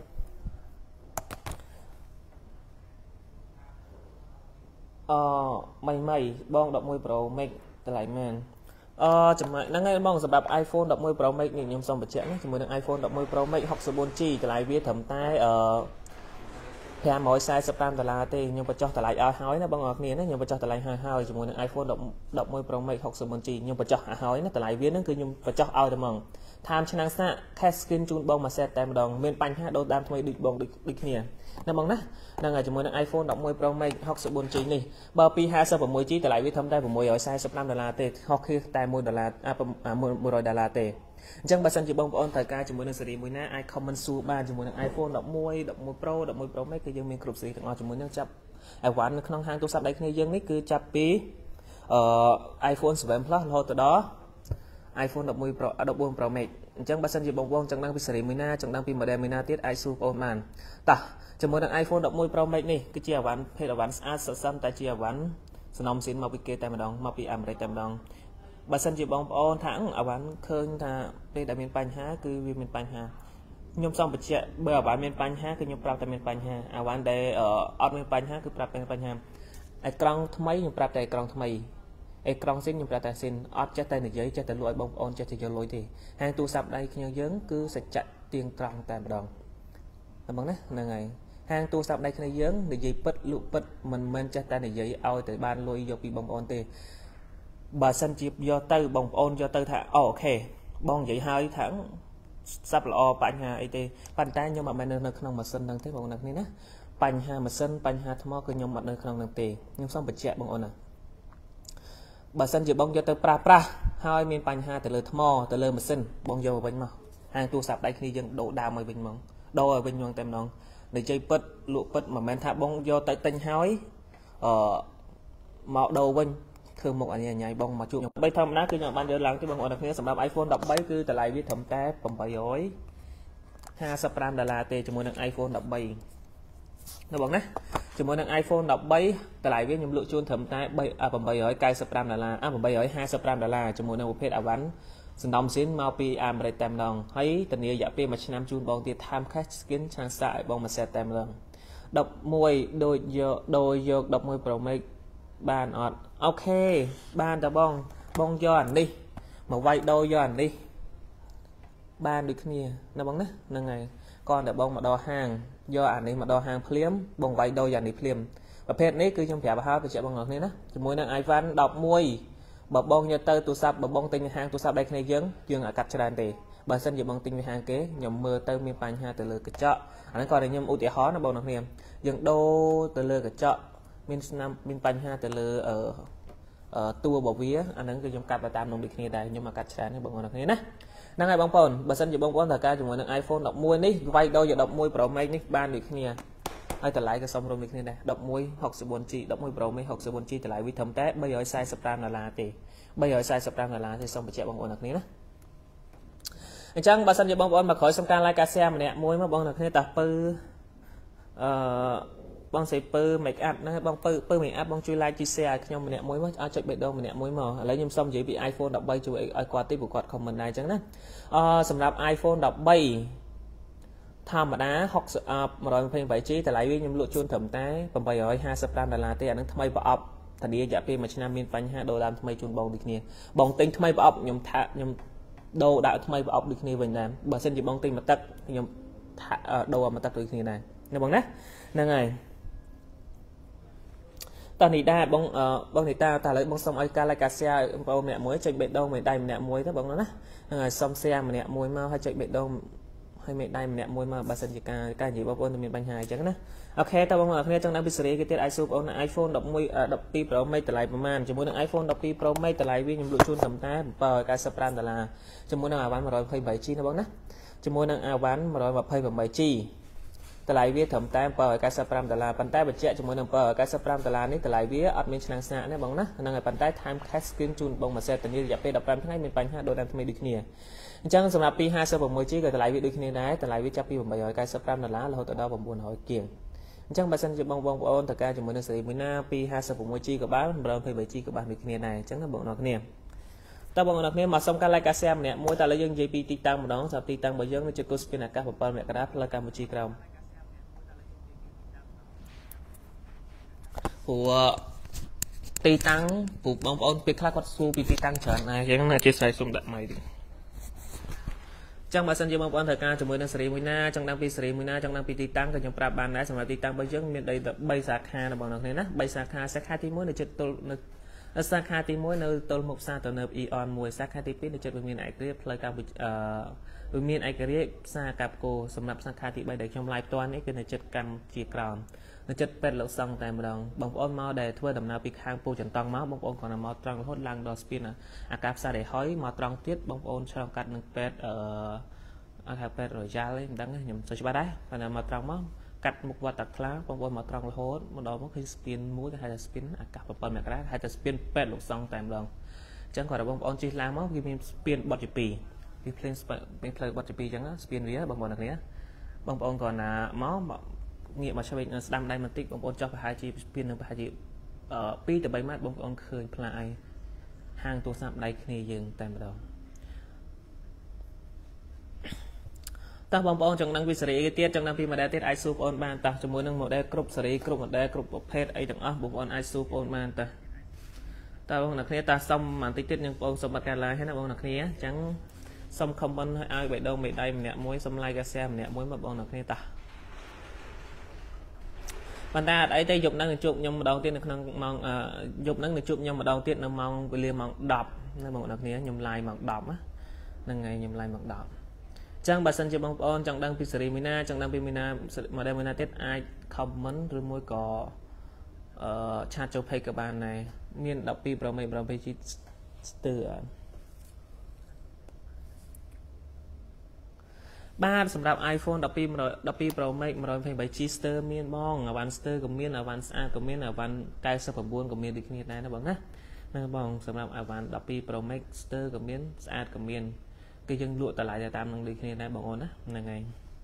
អឺមីមីបងដប់មួយ Pro Max តម្លៃមែនអឺចំណែកហ្នឹងហើយបងសម្រាប់ iPhone ដប់មួយ Pro Max នេះខ្ញុំសូមបញ្ជាក់ណាជាមួយនឹង iPhone ដប់មួយ Pro Max ហុកសិបបួនជី តម្លៃវាត្រឹមតែអឺប្រាំរយសែសិបប្រាំដុល្លារទេខ្ញុំបញ្ចុះតម្លៃឲ្យហើយណាបងប្អូនគ្នាណាខ្ញុំបញ្ចុះតម្លៃឲ្យហើយជាមួយនឹង iPhone ដប់មួយ Pro Max ហុកសិបបួនជី ខ្ញុំបញ្ចុះឲ្យហើយណាតម្លៃវាហ្នឹងគឺខ្ញុំបញ្ចុះឲ្យតែហ្មងថាមឆ្នាំងសាក cache screen ជូនបងមួយ set តែម្ដងមានបញ្ហាដូរដើមថ្មីដូចបងដូចគ្នាណាបងណាហ្នឹងហើយជាមួយនឹង iPhone ដប់មួយ Pro Max ហុកសិបបួនជី នេះបើពីហាសិប៦ជី តម្លៃវាធំតែ៦រយសែសិបប្រាំដុល្លារទេហុកគឺតែមួយដុល្លារអាមួយរយដុល្លារទេអញ្ចឹងបើសិនជាបងប្អូនត្រូវការជាមួយនឹងស៊េរីមួយណាអាច comment សួរបានជាមួយនឹង iPhone ដប់មួយ ដប់មួយ Pro ដប់មួយ Pro Max គឺយើងមានគ្រប់ស៊េរីទាំងអស់ជាមួយនឹងចាប់អីវ៉ាន់នៅក្នុងហាងទូរស័ព្ទដៃគ្នាយើងនេះគឺចាប់ពីអឺ iPhone សេវែន Plus រហូតដល់ iPhone ដប់មួយ Pro ដប់បួន Pro Max អញ្ចឹងបើសិនជាបងប្អូនចង់ដឹងពីស៊េរីមួយណាចង់ដឹងពី model មួយណាទៀតអាចសួរបងប្អូនបានតោះជាមួយនឹង iPhone ដប់មួយ Pro Max នេះគឺជាអីវ៉ាន់ភេទអីវ៉ាន់ស្អាតសុទ្ធសាធតែជាអីវ៉ាន់សំណុំស៊ីនមកពីគេតែម្ដងមកពីអាមេរិកតែម្ដងបើសិនជាបងប្អូនថាអាវ៉ាន់ឃើញថាពេលដែលមានបញ្ហាគឺវាមានបញ្ហាខ្ញុំសូមបញ្ជាក់បើអាវ៉ាន់មានបញ្ហាគឺខ្ញុំប្រាប់តែមានបញ្ហាអាវ៉ាន់ដែលអត់មានបញ្ហាគឺប្រាប់តែមានបញ្ហាអេក្រង់ថ្មីខ្ញុំប្រាប់តែអេក្រង់ថ្មីអេក្រង់ស៊ីនខ្ញុំប្រាប់តែស៊ីនអត់ចេះតែនិយាយចេះតែលក់ឲ្យបងប្អូនចេះតែយកលុយទេហាងទូរស័ព្ទដៃគ្នាយើងគឺសច្ចៈទៀងត្រង់តែម្ដងតែបងណាហ្នឹងហើយហាងទូរស័ព្ទដៃគ្នាយើងនិយាយពិតលក់ពិតមិនមែនចេះតែនិយាយឲ្យតែបានលុយយកពីបងប្អូនទេបើសិនជាយកទៅបងប្អូនយកទៅថាអូខេបងនិយាយហើយថាសັບល្អបញ្ហាអីទេប៉ុន្តែខ្ញុំអត់មែននៅក្នុងម៉ាស៊ីនហ្នឹងទេបងប្អូនគ្នាណាបញ្ហាម៉ាស៊ីនបញ្ហាថ្មគឺខ្ញុំអត់នៅក្នុងហ្នឹងទេខ្ញុំសូមបញ្ជាក់បងប្អូនណាបើសិនជាបងយកទៅប្រាស់ប្រាស់ហើយមានបញ្ហាទៅលើថ្មទៅលើម៉ាស៊ីនបងយកមកវិញមកហាងទូរស័ព្ទដៃគ្នាយើងដូរដើមឲ្យវិញហ្មងដូរឲ្យវិញហ្មងតែម្ដងនិយាយពិតលក់ពិតមិនមែនថាបងយកទៅទិញហើយអឺមកដូរវិញធ្វើមុខអញ្ញាញ៉ៃបងមកជួបខ្ញុំបីធម្មតាគឺខ្ញុំបានយកឡើងទីបងប្អូនគ្នាសម្រាប់ iPhone ដប់បីគឺតម្លៃវាត្រឹមតែប្រាំរយហាសិបប្រាំដុល្លារទេជាមួយនឹង iPhone ដប់បីណាបងណាជាមួយនឹង iPhone ដប់បីតម្លៃវាខ្ញុំលក់ជូនត្រឹមតែប្រាំរយកៅសិបប្រាំដុល្លារអាប្រាំរយហាសិបប្រាំដុល្លារជាមួយនឹងប្រភេទអាវ៉ាន់សំណុំស៊ីនមកពីអាមេរិកតែម្ដងហើយធានារយៈពេលមួយឆ្នាំជូនបងទៀត time cache skin ឆ្នាំងសាកឲ្យបងមួយ set តែម្ដងដប់មួយដូចយកដូចយកដប់មួយ Pro Max បានអត់អូខេបានតើបងបងយកអានេះមកវាយដូរយកអានេះបានដូចគ្នាណាបងណាហ្នឹងហើយcòn តែបងមកដល់ហាងយកអានេះមកដល់ហាងភ្លាមបងវាយដូរយ៉ាងនេះភ្លាមប្រភេទនេះគឺខ្ញុំប្រាប់ឲ្យបញ្ជាក់បងប្អូនគ្នាណាជាមួយនឹង iPhone ដប់មួយបើបងយកទៅទូរស័ព្ទបើបងទិញហាងទូរស័ព្ទដៃគ្នាយើងយើងអាចកាត់ច្រើនទេបើសិនជាបងទិញពីហាងគេខ្ញុំមើលទៅមានបញ្ហាទៅលើកញ្ចក់អានេះគាត់ឲ្យខ្ញុំឧទាហរណ៍ណាបងប្អូនគ្នាយើងដូរទៅលើកញ្ចក់មានស្នាមមានបញ្ហាទៅលើអឺតួរបស់វាអាហ្នឹងគឺខ្ញុំកាត់ទៅតាមនំដូចគ្នាដែរខ្ញុំមកកាត់ច្រើនទេបងប្អូនគ្នាណាហ្នឹងហើយបងប្អូនបើសិនជាបងប្អូនត្រូវការជាមួយនឹង iPhone ដប់មួយនេះវាយដូរយកដប់មួយ Pro Max នេះបានដូចគ្នាហើយតម្លៃក៏សមរម្យដូចគ្នាដែរដប់មួយ หกสิบสี่ ជី ដប់មួយ Pro Max หกสิบสี่ ជីតម្លៃវាត្រឹមតែបីរយสี่สิบห้าដុល្លារទេបីរយสี่สิบห้าដុល្លារទេសូមបញ្ជាក់បងប្អូនអ្នកគ្នាណាអញ្ចឹងបើសិនជាបងប្អូនមកក្រោយសំការ like ការ share ម្នាក់មួយមកបងអ្នកគ្នាតាពើអឺបងស្រីពើ make up ណាបងពើពើ make up បងជួយ like ជួយ share ឲ្យខ្ញុំម្នាក់មួយមកអាចចុចបេះដូងម្នាក់មួយមកឥឡូវខ្ញុំសូមនិយាយពី iPhone ដប់បី ជួយឲ្យគាត់តិចព្រោះគាត់ comment ដែរអញ្ចឹងណាអឺសម្រាប់ iPhone ដប់បីធម្មតាหกสิบ một trăm hai mươi bảy ជី តម្លៃវាខ្ញុំលក់ជូនត្រឹមតែแปดร้อยห้าสิบห้าដុល្លារទេអានឹងថ្មីប្រអប់ធានារយៈពេលមួយឆ្នាំមានបញ្ហាដូរដើមថ្មីជូនបងដូចគ្នាបងទិញថ្មីប្រអប់ខ្ញុំថាខ្ញុំដូរដាក់ថ្មីប្រអប់ដូចគ្នាវិញដែរបើសិនជាបងទិញមកទឹកខ្ញុំដូរមកទឹកដូចគ្នាដែរណាបងណាហ្នឹងហើយតោះនេះដែរបងបងនេះតាតែឥឡូវបងសុំឲ្យការ like ការ share បងប្អូនម្នាក់មួយចុចបេះដូងមេដៃម្នាក់មួយទៅបងណាហ្នឹងហើយសុំ share ម្នាក់មួយមកហើយចុចបេះដូងហើយមេដៃម្នាក់មួយមកបើសិនជាការការនិយាយបងប្អូនមានបញ្ហាអញ្ចឹងណាអូខេតើបងប្អូនគ្នាចង់ដឹងពីសេរីគេទៀតអាចសួរបងប្អូន iPhone ដប់មួយ ដប់ពីរ Pro Max តម្លៃប្រហែលជាមួយនឹង iPhone ដប់ពីរ Pro Max តម្លៃវាខ្ញុំលក់ជូនត្រឹមតែbảy trăm chín mươi lămដុល្លារជាមួយនឹង Avan một trăm hai mươi bảy ជី ណាបងណាជាមួយនឹង Avan một trăm hai mươi bảy ជី តម្លៃវាត្រឹមតែbảy trăm chín mươi lămដុល្លារប៉ុន្តែបញ្ជាក់ជាមួយនឹងbảy trăm chín mươi lămដុល្លារនេះតម្លៃវាអត់មានឆ្នាំងស្នាក់ណាបងណាហ្នឹងហើយប៉ុន្តែ time test screen ជូនបងមួយសេតធានារយៈពេលដប់ប្រាំថ្ងៃមានបញ្ហាដូរតាមថ្មីដូចគ្នាអញ្ចឹងសម្រាប់ពីห้าสิบหก ជី ក៏តម្លៃវាដូចគ្នាដែរតម្លៃវាចាប់ពីbảy trăm chín mươi lămដុល្លាររហូតដល់chín trămជាងអញ្ចឹងបើសិនជាបងបងប្អូនត្រូវការជាមួយនឹងសេរីមួយណាពីห้าสิบหก ជី ក៏បានmột trăm hai mươi bảy ជី ក៏បានដូចគ្នាដែរអញ្ចឹងបងប្អូនគ្នាតើបងប្អូនគ្នាមកសុំការ like ការ share ម្នាក់មួយតើឥឡូវយើងនិយាយពីទីតាំងម្ដងសម្រាប់ទីតាំងរបស់យើងនៅជិតគូស្ពានអាកាសbảyមករាផ្លូវកម្ពុជាក្រោមព្រោះទីតាំងព្រោះបងប្អូនពេលខ្លះគាត់សួរពីទីតាំងច្រើនណាស់អញ្ចឹងអធិស្ឋានសូមដាក់ម៉ៃតិចចឹងបើសិនជាបងប្អូនត្រូវការជាមួយនឹងសេរីមួយណាចង់ដឹងពីសេរីមួយណាចង់ដឹងពីទីតាំងក៏ខ្ញុំប្រាប់បានដែរសម្រាប់ទីតាំងរបស់យើងមានដីបីសាខាណាបងប្អូនគ្នាណាបីសាខាសាខាទីមួយនៅជិតទល់នៅសាខាទីមួយនៅទល់មុខផ្សារទំនើប Eon មួយសាខាទីពីរនៅជិតវិមានឯករាជ្យផ្លូវកម្ពុជាអឺវិមានឯករាជ្យផ្សារកាប់គោសម្រាប់សាខាទីបីដែលខ្ញុំ live ផ្ទាល់នេះគឺនៅជិតកម្ពុជាក្រោមនៅចិត្តពេទ្យលោកសង្ឃតែម្ដងបងប្អូនមកដែលធ្វើដំណើរពីខាងពូចន្តង់មកបងប្អូនគ្រាន់តែមកត្រង់រហូតឡើងដល់ស្ពានអាកាសផ្សារដែលហើយមកត្រង់ទៀតបងប្អូនឆ្លងកាត់នឹងពេទ្យអឺអត់ថាពេទ្យរយ៉ាល់ទេមិនដឹងខ្ញុំសួរច្បាស់ដែរប៉ុន្តែមកត្រង់មកកាត់មុខវត្តតាខ្លាបងប្អូនមកត្រង់រហូតមកដល់មកគឺស្ពានមួយគេហៅថាស្ពានអាកាសbảyមករាហៅថាស្ពានពេទ្យលោកសង្ឃតែម្ដងអញ្ចឹងគាត់បងប្អូនជិះឡើងមកវាមានស្ពានបត់ជាពីរវាភ្លេងមានផ្លូវបត់ជាពីរអញ្ចឹងស្ពានវាបងប្អូនអ្នកគ្នាបងប្អូនគ្រាន់តែមកងាកមកឆ្វេងស្ដាំដៃបន្តិចបងប្អូនចុះប្រហែលជាស្ពាននឹងប្រហែលជាពីរទៅបីម៉ែត្របងប្អូនឃើញផ្លាយហាងទូរស័ព្ទដៃគ្នាយើងតែម្ដងតោះបងប្អូនចង់ដឹងពីសេរីទៀតចង់ដឹងពី model ទៀតអាចសួរបងប្អូនបានតោះជាមួយនឹង model គ្រប់សេរីគ្រប់ model គ្រប់ប្រភេទអីទាំងអស់បងប្អូនអាចសួរបងប្អូនបានតោះតើបងប្អូនគ្នាតើសុំបន្តិចទៀតនឹងបងប្អូនសុំបាត់ការ like ហើយណាបងប្អូនគ្នាអញ្ចឹងសុំ comment ឲ្យបេះដូងមេដៃម្នាក់មួយសុំ like ការ share ម្នាក់មួយមកបងប្អូនគ្នាតោះប៉ុន្តែអត់អីទេយប់ហ្នឹងនឹងជួបខ្ញុំម្ដងទៀតនៅក្នុងម៉ោងយប់ហ្នឹងនឹងជួបខ្ញុំម្ដងទៀតនៅម៉ោងវេលាម៉ោងដប់ណាបងប្អូនគ្នាខ្ញុំ live ម៉ោងដប់ហ្នឹងហើយខ្ញុំ live ម៉ោងដប់ចឹងបើសិនជាបងប្អូនចង់ដឹងពីសេរីមីណាចង់ដឹងពីមីណា model មីណាទៀតអាច comment ឬមួយក៏អឺឆាតចូល page ក៏បានដែរមានដប់ពីរ Pro Max 7 ជី ស្ទើរបាទសម្រាប់ iPhone ដប់ពីរ ដប់ពីរ Pro Max một trăm hai mươi bảy ជី ស្ទើរមានបង Avan ស្ទើរក៏មាន Avan ស្អាតក៏មាន Avan 九十九ក៏មានដូចគ្នាដែរណាបងណាហ្នឹងបងសម្រាប់ Avan ដប់ពីរ Pro Max ស្ទើរក៏មានស្អាតក៏មានគឺយើងលក់តម្លៃទៅតាមនឹងដូចគ្នាដែរបងអូនណាហ្នឹងហើយ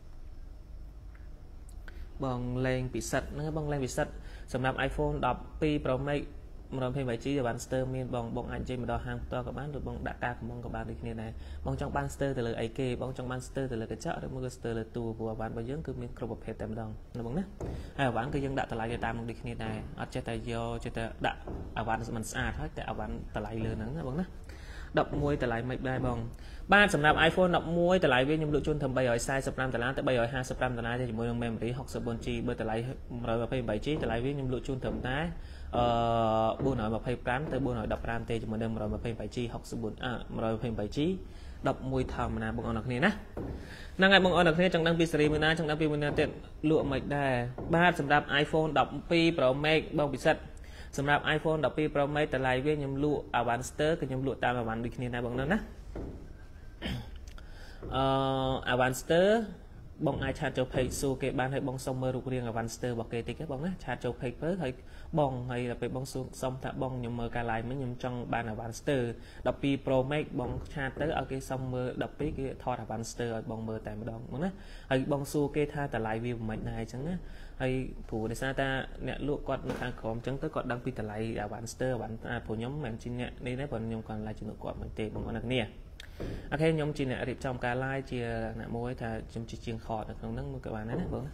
បងលេងពិសិដ្ឋហ្នឹងបងលេងពិសិដ្ឋសម្រាប់ iPhone ដប់ពីរ Pro Max một trăm hai mươi bảy ជី Avan ស្ទើរមានបងបងអាចចេញមកដល់ហាងផ្ទាល់ក៏បានឬបងដាក់ការកំងក៏បានដូចគ្នាដែរបងចង់បានស្ទើរទៅលើអីគេបងចង់បានស្ទើរទៅលើកញ្ចក់ឬមួយក៏ស្ទើរលើទូព្រោះ Avan របស់យើងគឺមានគ្រប់ប្រភេទតែម្ដងណាបងណាហើយ Avan គឺយើងដាក់តម្លៃទៅតាមនឹងដូចគ្នាដែរអត់ចេះតែយកចេះតែដាក់ Avan មិនស្អាតហើយតែ Avan តម្លៃលើហ្នឹងណាបងណាដប់មួយតម្លៃមិនដែរបងបាទសម្រាប់ iPhone ដប់មួយតម្លៃវាខ្ញុំលក់ជូនត្រឹមbảy trăm bốn mươi lămដុល្លារទៅbảy trăm hai mươi lămដុល្លារជាមួយនឹង memory หกสิบสี่ ជីបើតម្លៃmột trăm hai mươi bảy ជីតម្លៃវាខ្ញុំលក់ជូនត្រឹមតែអឺbốn trăm hai mươi lămទៅbốn trăm mười lămទេជាមួយនឹងmột trăm hai mươi bảy ជី 64អmột trăm hai mươi bảy ជីដប់មួយធម្មតាបងប្អូនគ្នាណាហ្នឹងហើយបងប្អូនគ្នាចង់ដឹងពីសេរីមួយណាចង់ដឹងពីមួយណាទៀតលក់មិនដែរបាទសម្រាប់ iPhone ដប់ពីរ Pro Max បងពិសិដ្ឋសម្រាប់ iPhone ដប់ពីរ Pro Max តម្លៃវាខ្ញុំលក់ Avan ស្ទើរគឺខ្ញុំលក់តាម Avan ដូចគ្នាដែរបងណាអឺ Avan ស្ទើរបងអាចឆាតចូល page សួរគេបានហើយបងសុំមើលរូបរាង Avanster របស់គេតិចបងណាឆាតចូល page ទៅហើយបងហើយដល់ពេលបងសួរសុំថាបងខ្ញុំមើលការ live មិញខ្ញុំចង់បាន Avanster ដប់ពីរ Pro Max បងឆាតទៅឲ្យគេសុំមើលដប់ពីរគេថត Avanster ឲ្យបងមើលតែម្ដងបងណាហើយបងសួរគេថាតម្លៃវាប្រហែលដែរអញ្ចឹងណាហើយព្រោះដោយសារតែអ្នកលក់គាត់នៅខាងក្រោមអញ្ចឹងទៅគាត់ដឹងពីតម្លៃ Avanster ព្រោះខ្ញុំមិនមែនជាអ្នកនេះទេព្រោះខ្ញុំគាត់ឡាយជំនួសគាត់មិនទេបងប្អូនអ្នកគ្នាអូខេខ្ញុំជាអ្នករៀបចំការ live ជាអ្នកមួយថាខ្ញុំជាជាងខតនៅក្នុងហ្នឹងមើលក៏បានដែរណាបង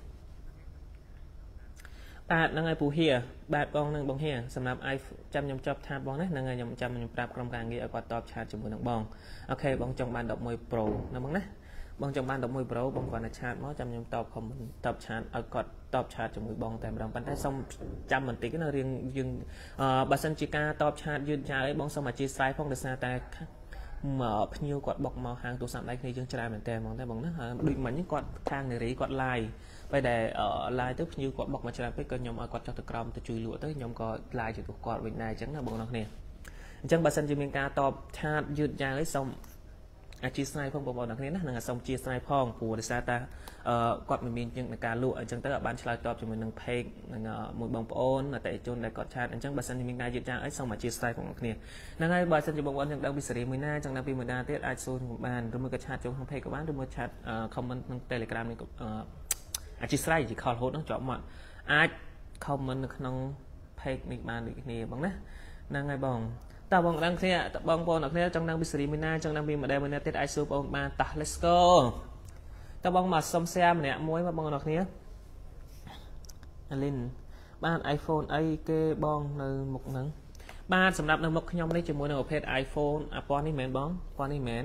បាទហ្នឹងហើយពូហៀបាទបងនឹងបងហៀសម្រាប់ i ចាំខ្ញុំចប់ថាបងណាហ្នឹងហើយខ្ញុំចាំខ្ញុំប្រាប់ក្រុមការងារឲ្យគាត់តបឆាតជាមួយនឹងបងអូខេបងចង់បាន11 Pro ណាបងណាបងចង់បាន11 Pro បងគាត់ទៅឆាតមកចាំខ្ញុំតប comment តបឆាតឲ្យគាត់តបឆាតជាមួយបងតែម្ដងប៉ុន្តែសូមចាំបន្តិចណារៀងយើងបើសិនជាការតបឆាតយឺតយ៉ាវអីបងសូមអធិស្ឋានផងដោយសារតែមកភ្ញៀវគាត់បុកមកហាងទូរស័ព្ទដៃគ្នាយើងច្រើនមែនតើហ្មងតែបងណាដូចមិញគាត់ខាងនារីគាត់ live ពេលដែល live ទៅភ្ញៀវគាត់បុកមកច្រើនពេកក៏ខ្ញុំឲ្យគាត់ចុះទៅក្រោមទៅជួយលក់ទៅខ្ញុំក៏ live ជួយគាត់វិញដែរអញ្ចឹងណាបងប្អូនគ្នាអញ្ចឹងបើសិនជាមានការតបឆាតយឺតយ៉ាវអីសូមអធិស្ឋានផងបងប្អូនគ្នាណានឹងសូមជាស្នៃផងព្រោះដោយសារតែគាត់មិនមានជាងនៃការលក់អញ្ចឹងទៅបានឆ្លើយតបជាមួយនឹង page នឹងមួយបងប្អូនអតិថិជនដែលគាត់ឆាតអញ្ចឹងបើសិនជាមានការយឺតយ៉ាវអីសូមអធិស្ឋានផងគ្នាហ្នឹងហើយបើសិនជាបងប្អូនចង់ដឹងពីសេរីមួយណាចង់ដឹងពីមួយណាទៀតអាចសួរខ្ញុំបានឬមួយក៏ឆាតចូលក្នុង page ក៏បានឬមួយឆាត comment ក្នុង Telegram នេះអធិស្ឋានជា call hold ហ្នឹងជាប់មកអាច comment នៅក្នុង page នេះបានដូចគ្នាបងណាហ្នឹងហើយបងតើបងដឹងគ្នាបងប្អូនអ្នកគ្នាចង់ដឹងពីសេរីមួយណាចង់ដឹងពី model មួយណាទៀតអាចសួរបងបានតោះ let's go តើបងមកសុំ share ម្នាក់មួយមកបងប្អូនអ្នកគ្នាអាលីនបាន iPhone អីគេបងនៅមុខហ្នឹងបាទសម្រាប់នៅមុខខ្ញុំនេះជាមួយនឹងប្រភេទ iPhone អាពណ៌នេះមែនបងពណ៌នេះមែន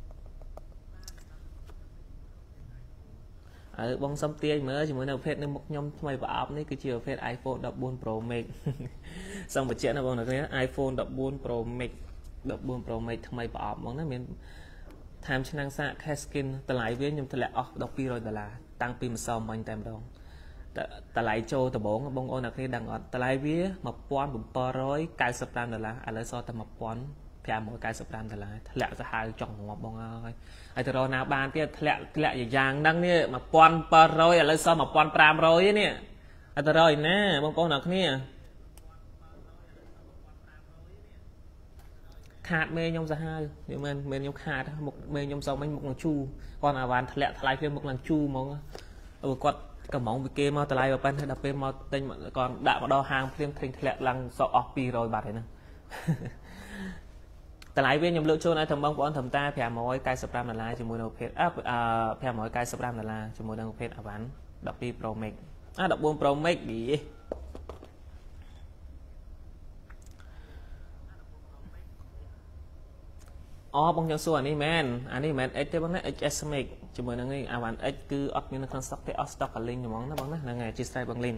អើបងសុំទាញមើលជាមួយនៅប្រភេទនៅមុខខ្ញុំថ្មីប្រអប់នេះគឺជាប្រភេទ iPhone 14 Pro Max សូមបញ្ជាក់ណាបងប្អូនគ្នា iPhone 14 Pro Max 14 Pro Max ថ្មីប្រអប់ហ្មងណាមានថែមឆ្នាំងសាក case skin តម្លៃវាខ្ញុំធ្លាក់អស់ដល់ពីររយដុល្លារតាំងពីម្សិលមិញតែម្ដងតម្លៃចូលដំបងបងប្អូនអ្នកគ្នាដឹងអត់តម្លៃវាmột nghìn bảy trăm chín mươi lămដុល្លារឥឡូវសល់តែmột nghìn năm trăm chín mươi lămដុល្លារធ្លាក់សាហាវចង់ងាប់បងអើយហើយទៅរកណាបានទៀតធ្លាក់ធ្លាក់យ៉ាងហ្នឹងនេះmột nghìn bảy trămឥឡូវសល់một nghìn năm trămទេនេះហើយទៅរកឯណាបងប្អូនអ្នកគ្នាខាតមេខ្ញុំសាហាវនិយាយមែនមែនខ្ញុំខាតមុខមេខ្ញុំសោកមិញមុខនឹងជូរគាត់អាវ៉ាន់ធ្លាក់ថ្លៃគ្នាមុខនឹងជូរហ្មងអឺគាត់កំងពីគេមកតម្លៃបើប៉ិនដល់ពេលមកទិញគាត់ដាក់មកដល់ហាងភ្លាមឃើញធ្លាក់ឡើងសក់អស់ពីររយបាត់ហើយណាតម្លៃវាខ្ញុំលើកចូលឲ្យទាំងបងប្អូនត្រឹមតែប្រាំរយ九十五ដុល្លារជាមួយនៅប្រភេទអឺប្រាំរយ九十五ដុល្លារជាមួយនឹងប្រភេទ Avan 12 Pro Max អា14 Pro Max យីអូបងចង់សួរអានេះមែនអានេះមិនមែន X ទេបងណា เอ็กซ์ Max ជាមួយនឹងនេះ Avan X គឺអត់មាននៅក្នុង stock ទេអស់ stock កលីងហ្មងណាបងណាហ្នឹងហើយជាស្រ័យបងលីង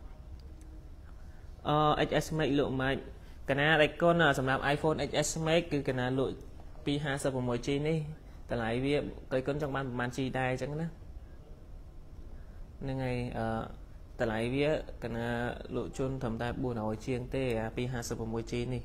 អឺ เอ็กซ์ Max លក់ម៉េចកណាដៃកុនសម្រាប់ iPhone เอ็กซ์ Max គឺកណាលក់ពី ห้าสิบหก G នេះតម្លៃវាដៃកុនចង់បានប្រហែល G ដែរអញ្ចឹងណាហ្នឹងហើយអឺតម្លៃវាកណាលក់ជូនត្រឹមតែbốnរយជាងទេអាពី ห้าสิบหก G នេះ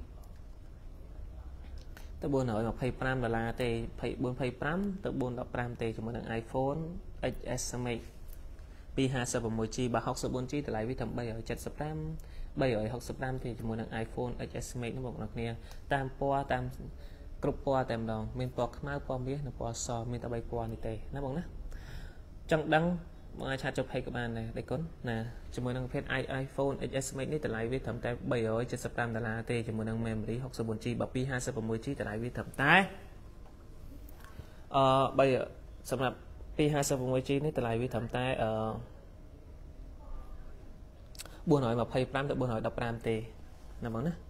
ទៅbốnរយยี่สิบห้าដុល្លារទេbốnยี่สิบห้าទៅbốnสิบห้าទេជាមួយនឹង iPhone เอ็กซ์ Max ពី ห้าสิบหก G បើหกสิบสี่ G តម្លៃវាត្រឹម三百七十五 三百หกสิบห้าទេជាមួយនឹង iPhone เอ็กซ์ Max នោះបងប្អូនគ្នាតាមពណ៌តាមគ្រប់ពណ៌តែម្ដងមានពណ៌ខ្មៅពណ៌មាសនិងពណ៌សមានតែបីពណ៌នេះទេណាបងណាចង់ដឹងបងអាចឆាតចុះ page ក៏បានដែរដៃគុណណាជាមួយនឹងប្រភេទ iPhone เอ็กซ์ Max នេះតម្លៃវាត្រឹមតែ三百七十五ដុល្លារទេជាមួយនឹង memory หกสิบสี่ G បើពី ห้าสิบหก G តម្លៃវាត្រឹមតែអឺបីសម្រាប់ពី ห้าสิบหก G នេះតម្លៃវាត្រឹមតែអឺbốnยี่สิบห้าទៅbốnสิบห้าទេណាបងណា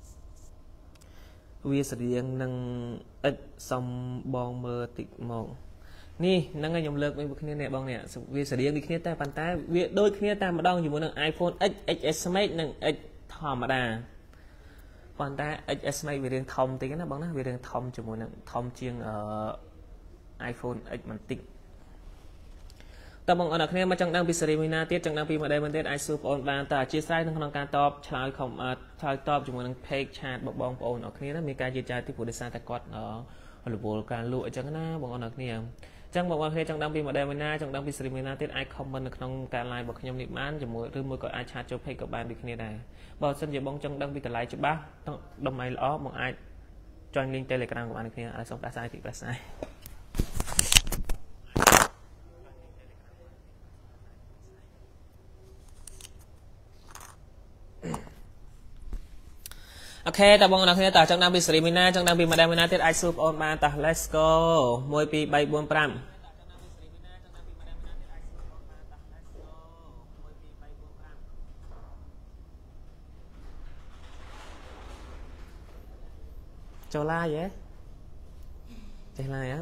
វាស្រៀងនឹងអិចសំបងមើលតិចមកនេះហ្នឹងហើយខ្ញុំលើកវិញពួកគ្នានេះបងនេះវាស្រៀងដូចគ្នាតែប៉ុន្តែវាដូចគ្នាតែម្ដងជាមួយនឹង iPhone X เอ็กซ์ Max និង X ធម្មតាប៉ុន្តែ เอ็กซ์ Max វារៀងធំតិចណាបងណាវារៀងធំជាមួយនឹងធំជាងអឺ iPhone X បន្តិចតើបងប្អូនអ្នកគ្នាមកចង់ដឹងពីសេរីមួយណាទៀតចង់ដឹងពី model មួយទៀតអាចសួរបងប្អូនបានតើអធិស្ឋានក្នុងការតបឆ្លើយខំឆ្លើយតបជាមួយនឹង page chat របស់បងប្អូនអ្នកគ្នាណាមានការយឺតយ៉ាវទីព្រោះដោយសារតែគាត់រវល់ការលក់អញ្ចឹងណាបងប្អូនអ្នកគ្នាអចឹងបងប្អូនគ្នាចង់ដឹងពី model មួយណាចង់ដឹងពី series មួយណាទៀតអាច comment នៅក្នុងការ live របស់ខ្ញុំនេះបានជាមួយឬមួយក៏អាចឆាតចូល page ក៏បានដូចគ្នាដែរបើសិនជាបងចង់ដឹងពីតម្លៃច្បាស់តម្លៃល្អបងអាច join link Telegram ក៏បានដូចគ្នាឲ្យសូមប្រាស្រ័យពីប្រាស្រ័យអូខេតើបងប្អូនគ្នាតើចង់ដឹងពី series មួយណាចង់ដឹងពី model មួយណាទៀតអាចសួរបងប្អូនបានតោះ let's go one two three four fiveចូលឡាយហ៎ចេះឡាយអត់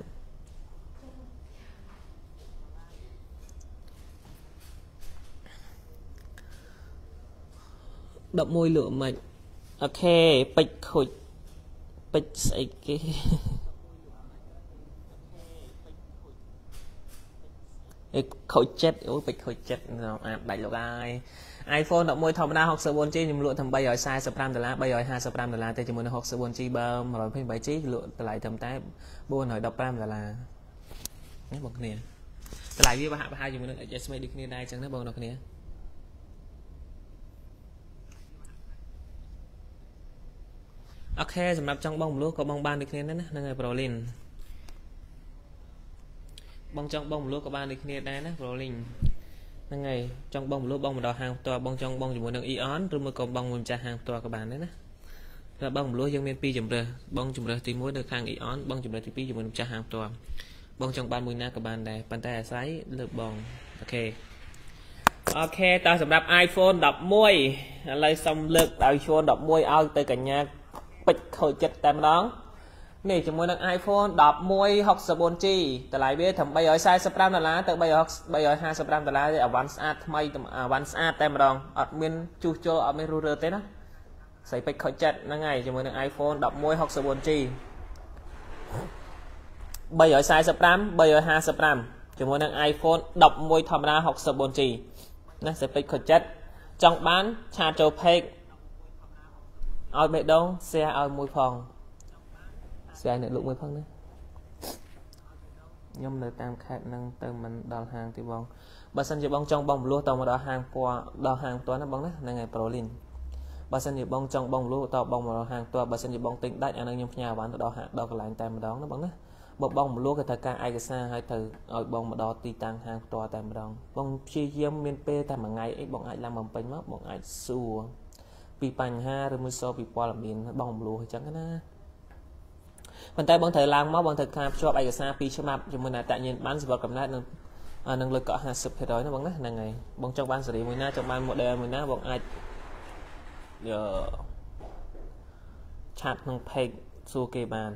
elevenលក់មិនអូខេពេជ្រខូចពេជ្រស្អីគេអេខូចចិត្តអូពេជ្រខូចចិត្តអានដាច់លោកហើយ iPhone elevenធម្មតា sixty-four G ខ្ញុំលក់តែthree hundred forty-fiveដុល្លារthree hundred fifty-fiveដុល្លារទេជាមួយនឹង sixty-four G បើ one twenty-eight G លក់តម្លៃត្រឹមតែfour hundred fifteenដុល្លារនេះបងគ្នាតម្លៃវាប្រហាក់ប្រហែលជាមួយនឹង H S Max ដូចគ្នាដែរអញ្ចឹងណាបងប្អូនគ្នាអូខេសម្រាប់ចង់បងមលុះក៏បងបានដូចគ្នាដែរណាហ្នឹងហើយ Prolin បងចង់បងមលុះក៏បានដូចគ្នាដែរណា Prolin ហ្នឹងហើយចង់បងមលុះបងមកដល់ហាងផ្ទាល់បងចង់បងជាមួយនឹង Eon ឬមួយក៏បងមួយម្ចាស់ហាងផ្ទាល់ក៏បានដែរណាតែបងមលុះយើងមានពីរជម្រើសបងជម្រើសទីoneនៅខាង Eon បងជម្រើសទីtwoជាមួយនឹងម្ចាស់ហាងផ្ទាល់បងចង់បានមួយណាក៏បានដែរប៉ុន្តែអាស្រ័យលើបងអូខេអូខេតើសម្រាប់ iPhone eleven ឥឡូវសុំលើក iPhone eleven ឲ្យទៅកញ្ញាពេជ្រខូចចិត្តតែម្ដងនេះជាមួយនឹង iPhone eleven sixty-four G តម្លៃវាត្រឹមthree hundred forty-fiveដុល្លារទៅthree hundred fifty-fiveដុល្លារទេអាវ៉ាន់ស្អាតថ្មីអាវ៉ាន់ស្អាតតែម្ដងអត់មានជួសជុលអត់មានរុះរើទេណាស្អីពេជ្រខូចចិត្តហ្នឹងហើយជាមួយនឹង iPhone eleven sixty-four G three hundred forty-five three hundred fifty-fiveជាមួយនឹង iPhone elevenធម្មតាsixty-four G ណាស្អីពេជ្រខូចចិត្តចង់បានឆាតចូល page ឲ្យបេះដូង share ឲ្យមួយផង share អ្នកលក់មួយផងណាខ្ញុំនៅតាមខេត្តហ្នឹងទៅមិនដល់ហាងទេបងបើសិនជាបងចង់បងមលុះតមកដល់ហាងពណ៌ដល់ហាងផ្ទាល់ណាបងណាហ្នឹងហើយ Prolin បើសិនជាបងចង់បងមលុះតបងមកដល់ហាងផ្ទាល់បើសិនជាបងទិញដាច់អានឹងខ្ញុំផ្ញើអាវ៉ាន់ទៅដល់ហាងដល់កន្លែងតែម្ដងណាបងណាបើបងមលុះគេត្រូវការឯកសារឲ្យទៅឲ្យបងមកដល់ទីតាំងហាងផ្ទាល់តែម្ដងបងព្យាយាមមានពេលតែមួយថ្ងៃអីបងអាចឡើងបំពេញមកបងអាចសួរពីបញ្ហាឬមួយសួរពីព័ត៌មានបងមលុះអញ្ចឹងណាប៉ុន្តែបងត្រូវឡើងមកបងត្រូវការភ្ជាប់ឯកសារពីរច្បាប់ជាមួយនឹងអត្តញ្ញាណប័ណ្ណសម្រាប់កំណត់នឹងនឹងលើកកក់fifty percent ណាបងណាហ្នឹងហើយបងចង់បានសេរីមួយណាចង់បាន model មួយណាបងអាចយកឆាតក្នុង page សួរគេបាន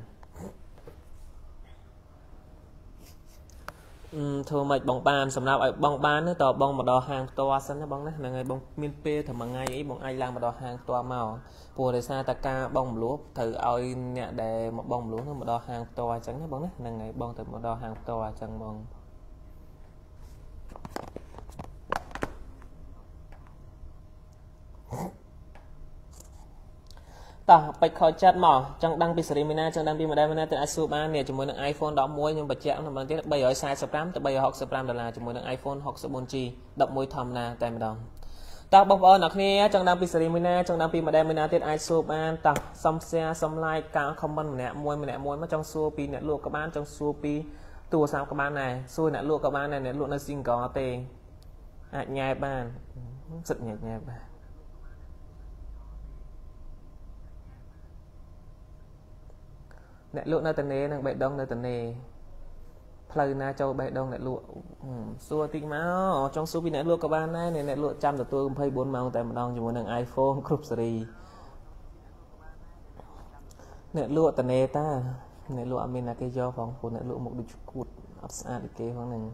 អឺធ្វើម៉េចបងបានសម្រាប់ឲ្យបងបានតើបងមកដល់ហាងផ្ទាល់សិនណាបងណាហ្នឹងហើយបងមានពេលតែមួយថ្ងៃអីបងអាចឡើងមកដល់ហាងផ្ទាល់មកព្រោះដោយសារតែការបងមលួបត្រូវឲ្យអ្នកដែលមកបងមលួបមកដល់ហាងផ្ទាល់អញ្ចឹងណាបងណាហ្នឹងហើយបងទៅមកដល់ហាងផ្ទាល់អញ្ចឹងបងតោះពេជ្រខូចចិត្តមកចង់ដឹងពីសេរីមួយណាចង់ដឹងពី model មួយណាទៅអាចសួរបាននេះជាមួយនឹង iPhone eleven ខ្ញុំបញ្ជាក់ម្ដងទៀតthree hundred forty-fiveទៅthree hundred sixty-fiveដុល្លារជាមួយនឹង iPhone sixty-four G elevenធម្មតាតែម្ដងតើបងប្អូនអ្នកគ្នាចង់ដឹងពីសេរីមួយណាចង់ដឹងពី model មួយណាទៀតអាចសួរបានតោះសុំ share សុំ like ការ comment ម្នាក់មួយម្នាក់មួយមកចង់សួរពីអ្នកលក់ក៏បានចង់សួរពីទូរស័ព្ទក៏បានដែរសួរអ្នកលក់ក៏បានដែរអ្នកលក់នៅ single ទេអាចញ៉ែបានសិតញ៉ែញ៉ែបានអ្នកលក់នៅតនេនឹងបេះដូងនៅតនេផ្លូវណាចូលបេះដូងអ្នកលក់សួរតិចមកចង់សួរពីអ្នកលក់ក៏បានដែរអ្នកលក់ចាំទទួលtwenty-fourម៉ោងតែម្ដងជាមួយនឹង iPhone គ្រប់ស៊េរីអ្នកលក់តនេតាអ្នកលក់អត់មានណាគេយកផងព្រោះអ្នកលក់មកដូចគួតអត់ស្អាតដូចគេផងហ្នឹង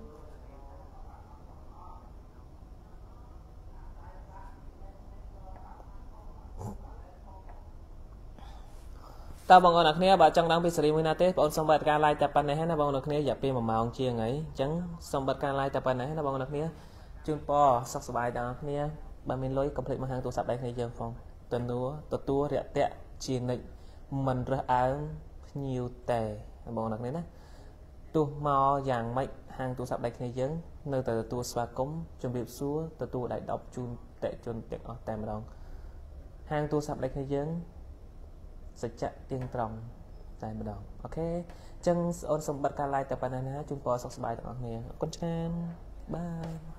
តើបងប្អូនអ្នកគ្នាបើចង់ដឹងពីសេរីមួយណាទេបងប្អូនសូមបတ်ការ like តែប៉ុណ្ណេះណាបងប្អូនអ្នកគ្នារយៈពេលoneម៉ោងជាងហើយអញ្ចឹងសូមបတ်ការ like តែប៉ុណ្ណេះណាបងប្អូនអ្នកគ្នាជូនពរសុខសប្បាយដល់អ្នកគ្នាបើមានលុយកុំភ្លេចមកហាងទូរស័ព្ទដៃគ្នាយើងផងតនួទទួលរាក់ទាក់ជានិច្ចមិនរើសអើងភ្ញៀវតែបងប្អូនអ្នកគ្នាណាទោះមកយ៉ាងម៉េចហាងទូរស័ព្ទដៃគ្នាយើងនៅតែទទួលស្វាគមន៍ជំរាបសួរទទួលដៃដប់ជូនតេជនទាំងអស់តែម្ដងហាងទូរស័ព្ទដៃគ្នាយើងសច្ចៈទៀងត្រង់តែម្ដងអូខេអញ្ចឹងអូនសម្បត្តិការ live តែប៉ុណ្ណេះណាជូនពរសុខសប្បាយទាំងអស់គ្នាអរគុណច្រើនបាយ